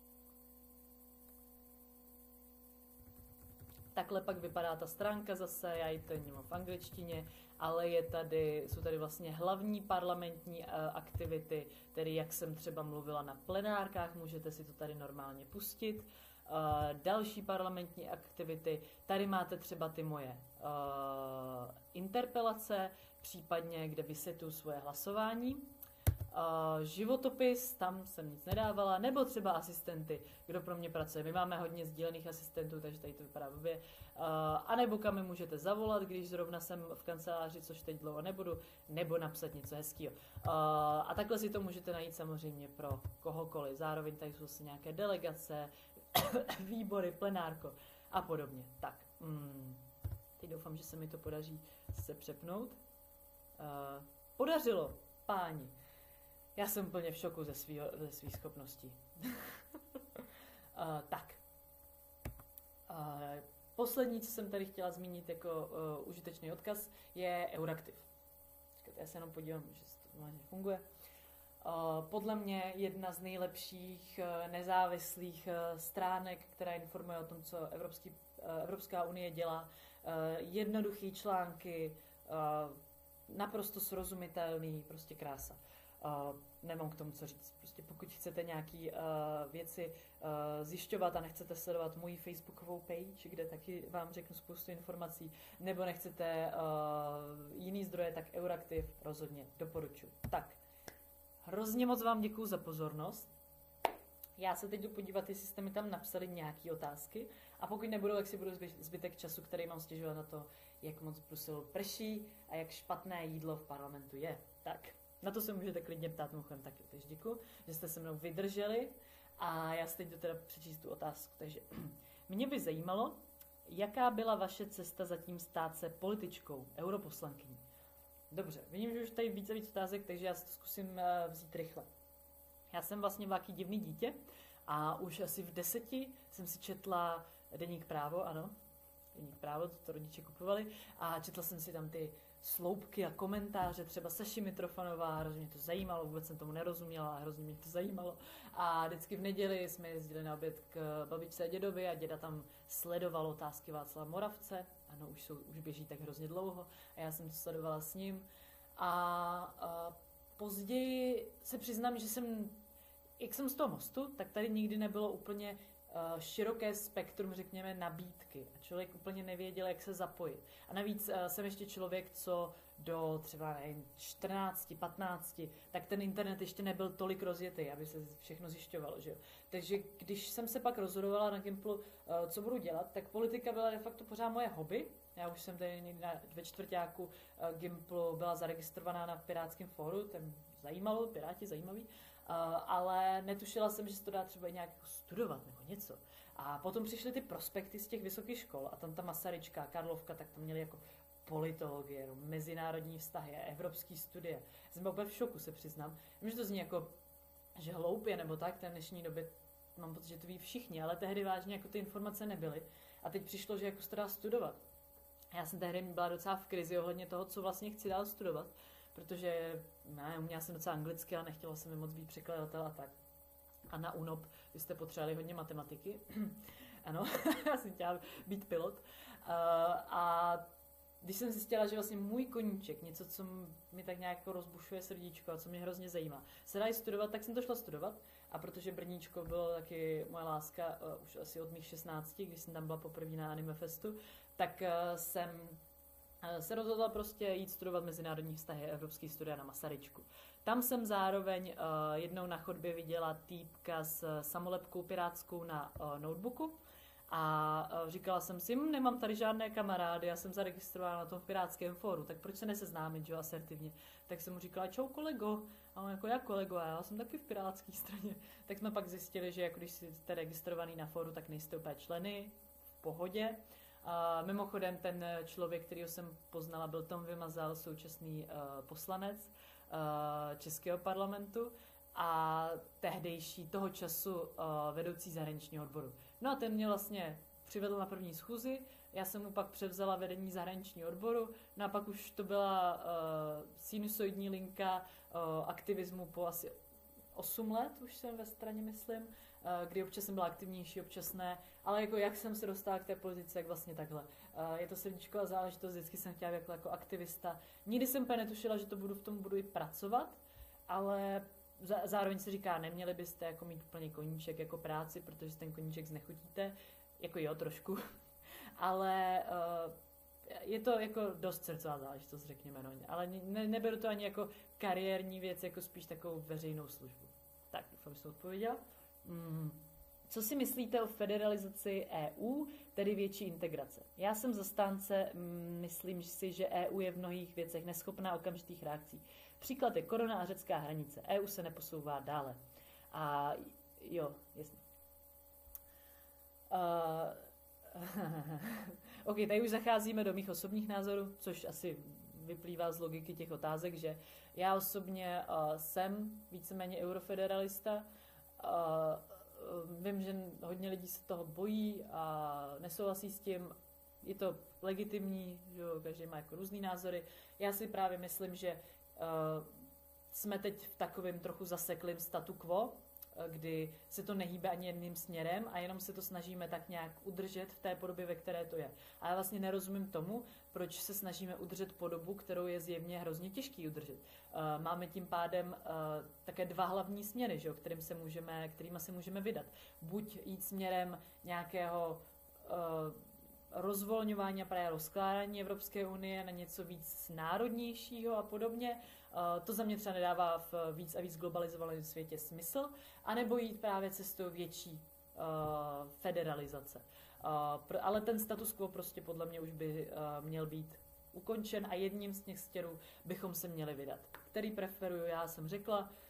Takhle pak vypadá ta stránka zase, já ji tady nemám v angličtině, ale je tady, jsou tady vlastně hlavní parlamentní uh, aktivity, tedy jak jsem třeba mluvila na plenárkách, můžete si to tady normálně pustit. Uh, další parlamentní aktivity, tady máte třeba ty moje uh, interpelace, případně kde vysvětluji svoje hlasování. Uh, životopis, tam jsem nic nedávala, nebo třeba asistenty, kdo pro mě pracuje. My máme hodně sdílených asistentů, takže tady to vypadá blbě. Uh, a nebo kam mi můžete zavolat, když zrovna jsem v kanceláři, což teď dlouho nebudu, nebo napsat něco hezkého. Uh, a takhle si to můžete najít samozřejmě pro kohokoliv. Zároveň tady jsou si nějaké delegace, výbory, plenárko a podobně. Tak, mm, teď doufám, že se mi to podaří se přepnout. Uh, podařilo, páni. Já jsem úplně v šoku ze svých ze svých schopností. uh, tak. Uh, poslední, co jsem tady chtěla zmínit jako uh, užitečný odkaz, je Euraktiv. Já se jenom podívám, že to vlastně funguje. Uh, podle mě jedna z nejlepších uh, nezávislých uh, stránek, která informuje o tom, co Evropský, uh, Evropská unie dělá. Uh, jednoduchý články, uh, naprosto srozumitelný, prostě krása. Uh, nemám k tomu co říct. Prostě pokud chcete nějaké uh, věci uh, zjišťovat a nechcete sledovat moji facebookovou page, kde taky vám řeknu spoustu informací, nebo nechcete uh, jiný zdroje, tak Euraktiv rozhodně doporučuji. Tak, hrozně moc vám děkuju za pozornost. Já se teď jdu podívat, jestli jste mi tam napsali nějaké otázky a pokud nebudou, tak si budu zbytek času, který mám stěžovat na to, jak moc v Bruselu prší a jak špatné jídlo v parlamentu je. Tak, na to se můžete klidně ptát mimochodem taky. Takže děkuji, že jste se mnou vydrželi a já si teď jdu teda přečíst tu otázku. Takže mě by zajímalo, jaká byla vaše cesta zatím stát se političkou, europoslankyní. Dobře, vidím, že už tady více víc otázek, takže já si to zkusím vzít rychle. Já jsem vlastně nějaký divný dítě a už asi v deseti jsem si četla Deník Právo, ano, Deník Právo, to, to rodiče kupovali a četla jsem si tam ty sloupky a komentáře, třeba Saši Mitrofanová, hrozně mě to zajímalo, vůbec jsem tomu nerozuměla, ale hrozně mě to zajímalo. A vždycky v neděli jsme jezdili na oběd k babičce a dědovi a děda tam sledoval otázky Václava Moravce, ano, už, jsou, už běží tak hrozně dlouho a já jsem to sledovala s ním. A, a později se přiznám, že jsem, jak jsem z toho Mostu, tak tady nikdy nebylo úplně uh, široké spektrum, řekněme, nabídky. A člověk úplně nevěděl, jak se zapojit. A navíc uh, jsem ještě člověk, co do třeba nevím, čtrnáct, patnáct, tak ten internet ještě nebyl tolik rozjetý, aby se všechno zjišťovalo. Že jo? Takže když jsem se pak rozhodovala na Gimplu, uh, co budu dělat, tak politika byla de facto pořád moje hobby. Já už jsem tady někdy na, ve čtvrťáku uh, Gimplu byla zaregistrovaná na Pirátském fóru, ten zajímalo, Piráti zajímavý, uh, ale netušila jsem, že se to dá třeba nějak studovat nebo něco. A potom přišly ty prospekty z těch vysokých škol a tam ta Masaryčka, Karlovka, tak tam měli jako politologie, no, mezinárodní vztahy a evropský studie. Jsem byl úplně v šoku, se přiznám. Vím, že to zní jako, že hloupě nebo tak, v té dnešní době mám pocit, že to ví všichni, ale tehdy vážně jako ty informace nebyly. A teď přišlo, že jako se to dá studovat. Já jsem tehdy byla docela v krizi ohledně toho, co vlastně chci dál studovat, protože ne, uměla jsem docela anglicky, ale nechtěla jsem mi moc být překladatel a tak. A na U N O P byste potřebovali hodně matematiky. Ano, já jsem chtěla být pilot. Uh, a když jsem zjistila, že vlastně můj koníček, něco, co mi tak nějak rozbušuje srdíčko a co mě hrozně zajímá, se dá studovat, tak jsem to šla studovat. A protože Brníčko bylo taky moje láska uh, už asi od mých šestnácti, když jsem tam byla poprvé na Anime Festu, tak uh, jsem uh, se rozhodla prostě jít studovat mezinárodní vztahy a evropský studia na Masaryčku. Tam jsem zároveň uh, jednou na chodbě viděla týpka s samolepkou pirátskou na uh, notebooku a uh, říkala jsem si, hm, nemám tady žádné kamarády, já jsem zaregistrována na tom pirátském fóru, tak proč se neseznámit, že jo, asertivně. Tak jsem mu říkala, čau kolego, a on jako, jak kolego, a já jsem taky v pirátské straně. Tak jsme pak zjistili, že jako když jste registrovaný na fóru, tak nejste úplně členy, v pohodě. A mimochodem ten člověk, kterýho jsem poznala, byl Tom Vymazal, současný uh, poslanec uh, Českého parlamentu a tehdejší toho času uh, vedoucí zahraničního odboru. No a ten mě vlastně přivedl na první schůzi, já jsem mu pak převzala vedení zahraničního odboru, no a pak už to byla uh, sinusoidní linka uh, aktivismu po asi osm let, už jsem ve straně, myslím, uh, kdy občas jsem byla aktivnější, občas ne, ale jako jak jsem se dostala k té politice, jak vlastně takhle. Uh, je to srdíčková záležitost, vždycky jsem chtěla jako, jako aktivista. Nikdy jsem úplně netušila, že to budu v tom budu i pracovat, ale zároveň se říká, neměli byste jako mít úplně koníček jako práci, protože ten koníček znechutíte, jako jo, trošku, ale uh, je to jako dost srdcová záležitost, řekněme, no. Ale ne, neberu to ani jako kariérní věc, jako spíš takovou veřejnou službu. Tak, doufám, že jsem odpověděla. Mm. Co si myslíte o federalizaci E U, tedy větší integrace? Já jsem zastánce, myslím si, že E U je v mnohých věcech neschopná okamžitých reakcí. Příklad je korona a řecká hranice. E U se neposouvá dále. A jo, jasně. Uh, ok, tady už zacházíme do mých osobních názorů, což asi vyplývá z logiky těch otázek, že já osobně uh, jsem víceméně eurofederalista. Uh, vím, že hodně lidí se toho bojí a nesouhlasí s tím. Je to legitimní, že jo, každý má jako různý názory. Já si právě myslím, že uh, jsme teď v takovém trochu zaseklém statu quo, kdy se to nehýbe ani jedným směrem a jenom se to snažíme tak nějak udržet v té podobě, ve které to je. A já vlastně nerozumím tomu, proč se snažíme udržet podobu, kterou je zjevně hrozně těžký udržet. Uh, máme tím pádem uh, také dva hlavní směry, že, kterým se můžeme, kterýma se můžeme vydat. Buď jít směrem nějakého uh, rozvolňování a právě rozkládání Evropské unie na něco víc národnějšího a podobně. Uh, to za mě třeba nedává v víc a víc globalizovaném světě smysl, anebo jít právě cestou větší uh, federalizace. Uh, pr- ale ten status quo prostě podle mě už by uh, měl být ukončen a jedním z těch stěrů bychom se měli vydat. Který preferuju, já jsem řekla, uh,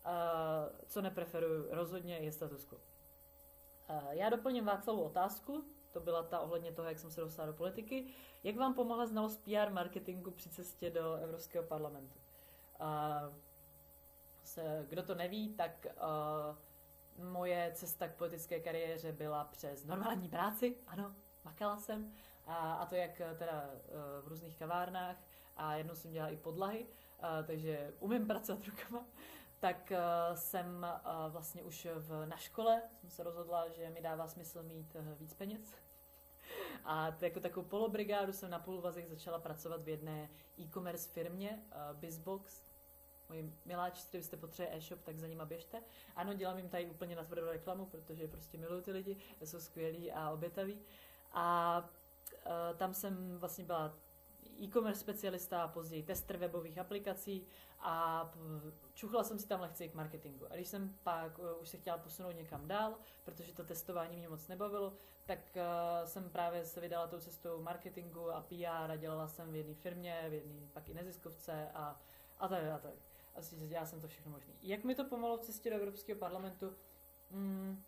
co nepreferuju rozhodně je status quo. Uh, já doplním Václavu otázku, to byla ta ohledně toho, jak jsem se dostala do politiky. Jak vám pomohla znalost P R marketingu při cestě do Evropského parlamentu? Uh, se, kdo to neví, tak uh, moje cesta k politické kariéře byla přes normální práci, ano, makala jsem, a, a to jak teda uh, v různých kavárnách a jednou jsem dělala i podlahy, uh, takže umím pracovat rukama. Tak uh, jsem uh, vlastně už v, na škole jsem se rozhodla, že mi dává smysl mít uh, víc peněz. A jako takovou polobrigádu jsem na půlvazek začala pracovat v jedné e-commerce firmě, uh, Bizbox. Moji miláči, jestli byste potřebovali e-shop, tak za nima běžte. Ano, dělám jim tady úplně natvrdou reklamu, protože prostě miluju ty lidi, jsou skvělí a obětaví. A uh, tam jsem vlastně byla e-commerce specialista a později tester webových aplikací a čuchla jsem si tam lehce k marketingu. A když jsem pak uh, už se chtěla posunout někam dál, protože to testování mě moc nebavilo, tak uh, jsem právě se vydala tou cestou marketingu a P R a dělala jsem v jedné firmě, v jedné pak i neziskovce a, a tak a tak. Asi dělala jsem to všechno možné. Jak mi to pomohlo v cestě do Evropského parlamentu? Hmm,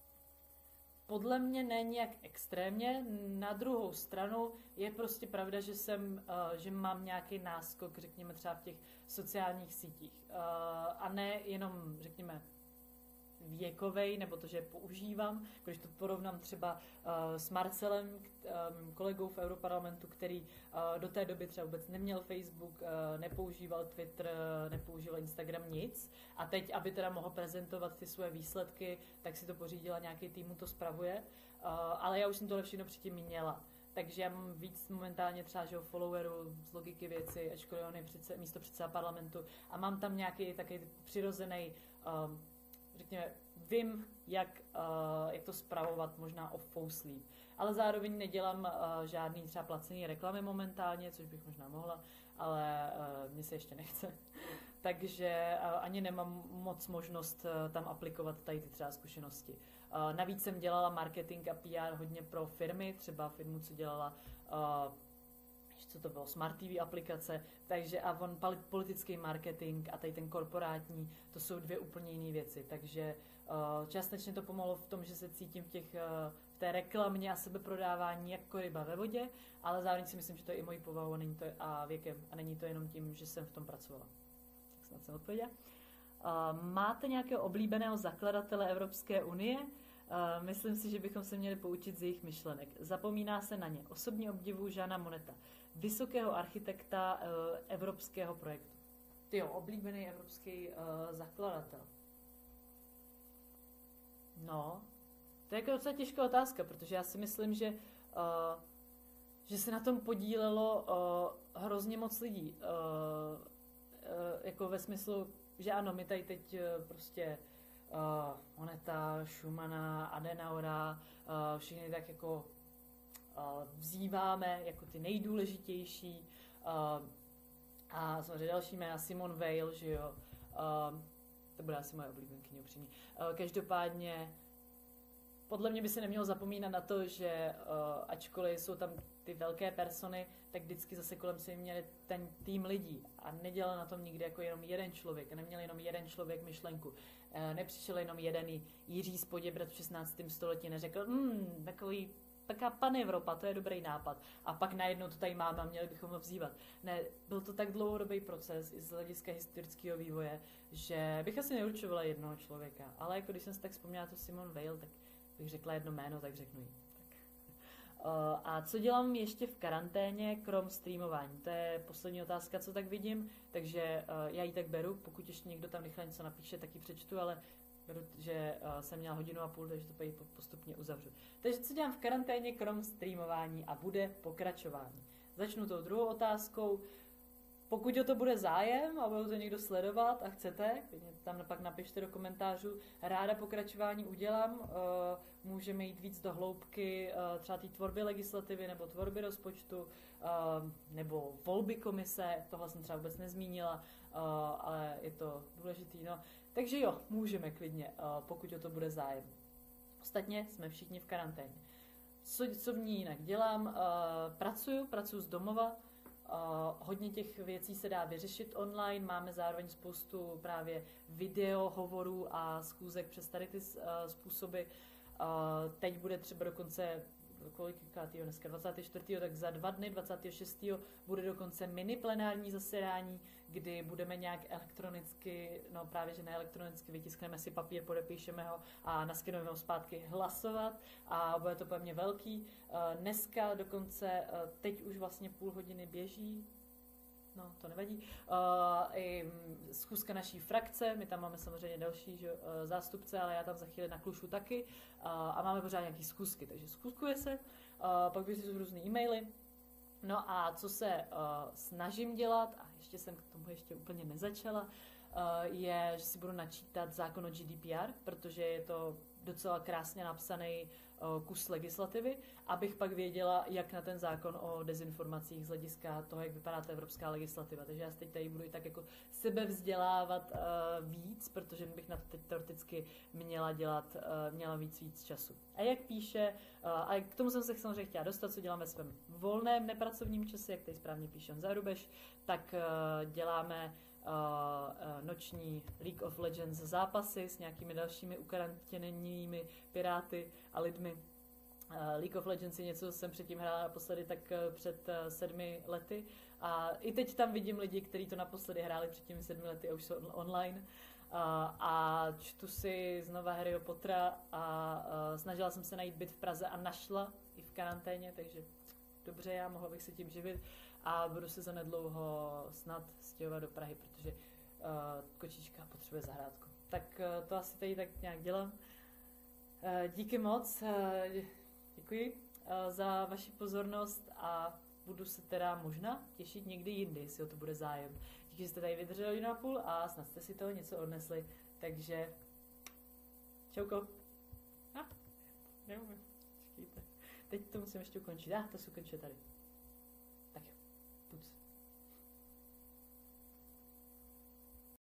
podle mě ne nějak extrémně. Na druhou stranu je prostě pravda, že jsem, uh, že mám nějaký náskok, řekněme třeba v těch sociálních sítích. Uh, a ne jenom, řekněme, věkovej, nebo to, že je používám, když to porovnám třeba uh, s Marcelem, um, kolegou v Europarlamentu, který uh, do té doby třeba vůbec neměl Facebook, uh, nepoužíval Twitter, uh, nepoužíval Instagram, nic. A teď, aby teda mohl prezentovat ty svoje výsledky, tak si to pořídila, nějaký tým mu to spravuje. Uh, ale já už jsem tohle všechno předtím měla. Takže já mám víc momentálně třeba že followerů z logiky věci, ačkoliv on je přece, místo předseda parlamentu a mám tam nějaký takový přirozený um, řekněme, vím, jak, uh, jak to spravovat možná off-fouslí. Ale zároveň nedělám uh, žádný třeba placený reklamy momentálně, což bych možná mohla, ale uh, mně se ještě nechce. Takže uh, ani nemám moc možnost uh, tam aplikovat tady ty třeba zkušenosti. Uh, navíc jsem dělala marketing a P R hodně pro firmy, třeba firmu, co dělala uh, co to bylo, Smart T V aplikace, takže a on politický marketing a tady ten korporátní, to jsou dvě úplně jiné věci, takže uh, částečně to pomohlo v tom, že se cítím v, těch, uh, v té reklamě a sebeprodávání jako ryba ve vodě, ale zároveň si myslím, že to je i mojí povahou a, není to, a věkem a není to jenom tím, že jsem v tom pracovala. Tak snad jsem odpověděla. Uh, máte nějakého oblíbeného zakladatele Evropské unie? Uh, myslím si, že bychom se měli poučit z jejich myšlenek. Zapomíná se na ně. Osobně obdivuju Jeana Monneta, vysokého architekta uh, evropského projektu. Tyjo, oblíbený evropský uh, zakladatel. No, to je jako docela těžká otázka, protože já si myslím, že, uh, že se na tom podílelo uh, hrozně moc lidí. Uh, uh, jako ve smyslu, že ano, my tady teď uh, prostě Uh, Monneta, Schumana, Adenauera, uh, všichni tak jako uh, vzýváme jako ty nejdůležitější. Uh, a samozřejmě další jména, Simone Weil, že jo. Uh, to bude asi moje oblíbenkyně upřímně. Uh, každopádně podle mě by se nemělo zapomínat na to, že uh, ačkoliv jsou tam ty velké persony, tak vždycky zase kolem se měli ten tým lidí a nedělal na tom nikdy jako jenom jeden člověk a neměl jenom jeden člověk myšlenku. Uh, nepřišel jenom jeden Jiří z Poděbrad v šestnáctém století, neřekl, hmm, takový, taká panevropa, to je dobrý nápad. A pak najednou to tady máme a měli bychom ho vzývat. Ne, byl to tak dlouhodobý proces i z hlediska historického vývoje, že bych asi neurčovala jednoho člověka. Ale jako když jsem si tak vzpomněla to Simone Weil, tak bych řekla jedno jméno, tak řeknu jí. Tak. Uh, a co dělám ještě v karanténě, krom streamování? To je poslední otázka, co tak vidím, takže uh, já ji tak beru, pokud ještě někdo tam rychle něco napíše, tak ji přečtu, ale beru, že uh, jsem měla hodinu a půl, takže to postupně uzavřu. Takže co dělám v karanténě, krom streamování a bude pokračování? Začnu tou druhou otázkou. pokud o to bude zájem a bude to někdo sledovat a chcete, tam pak napište do komentářů, ráda pokračování udělám, uh, můžeme jít víc do hloubky uh, třeba té tvorby legislativy nebo tvorby rozpočtu, uh, nebo volby komise, tohle jsem třeba vůbec nezmínila, uh, ale je to důležitý. No. Takže jo, můžeme klidně, uh, pokud o to bude zájem. Ostatně jsme všichni v karanténě. Co, co v ní jinak dělám? Uh, pracuju, pracuju z domova. Uh, hodně těch věcí se dá vyřešit online, máme zároveň spoustu právě video, hovorů a schůzek přes tady ty uh, způsoby. Uh, teď bude třeba dokonce, kolikátýho dneska, dvacátého čtvrtého tak za dva dny, dvacátého šestého bude dokonce mini plenární zasedání, kdy budeme nějak elektronicky, no právě že ne elektronicky, vytiskneme si papír, podepíšeme ho a naskenujeme ho zpátky hlasovat a bude to pevně velký. Dneska dokonce, teď už vlastně půl hodiny běží, no to nevadí, uh, i schůzka naší frakce, my tam máme samozřejmě další že, uh, zástupce, ale já tam za chvíli naklušu taky uh, a máme pořád nějaký schůzky, takže schůzkuje se, uh, pak vyřizuju různé e-maily. No a co se uh, snažím dělat, a ještě jsem k tomu ještě úplně nezačala, uh, je, že si budu načítat zákon o G D P R, protože je to docela krásně napsaný uh, kus legislativy, abych pak věděla, jak na ten zákon o dezinformacích z hlediska toho, jak vypadá ta evropská legislativa. Takže já teď tady budu i tak jako sebevzdělávat uh, víc, protože bych na to teď teoreticky měla dělat, uh, měla víc víc času. A jak píše, uh, a k tomu jsem se samozřejmě chtěla dostat, co dělám ve svém volném nepracovním čase, jak tady správně píše Honza Rubeš, tak uh, děláme Uh, uh, noční League of Legends zápasy s nějakými dalšími ukarantěnými piráty a lidmi. Uh, League of Legends je něco, co jsem předtím hrála naposledy tak uh, před uh, sedmi lety a i teď tam vidím lidi, kteří to naposledy hráli před těmi sedmi lety a už jsou online. Uh, a čtu si znova Harryho Pottera a uh, snažila jsem se najít byt v Praze a našla i v karanténě, takže dobře, já mohla bych se tím živit. A budu se zanedlouho snad stěhovat do Prahy, protože uh, kočička potřebuje zahrádku. Tak uh, to asi tady tak nějak dělám. Uh, díky moc, uh, děkuji uh, za vaši pozornost a budu se teda možná těšit někdy jindy, jestli o to bude zájem. Díky, že jste tady vydrželi hodinu a půl a snad jste si toho něco odnesli. Takže čauko. Ah, neumím. Počkejte. Teď to musím ještě ukončit. Ah, to si ukončit tady. Tak jo. Puc.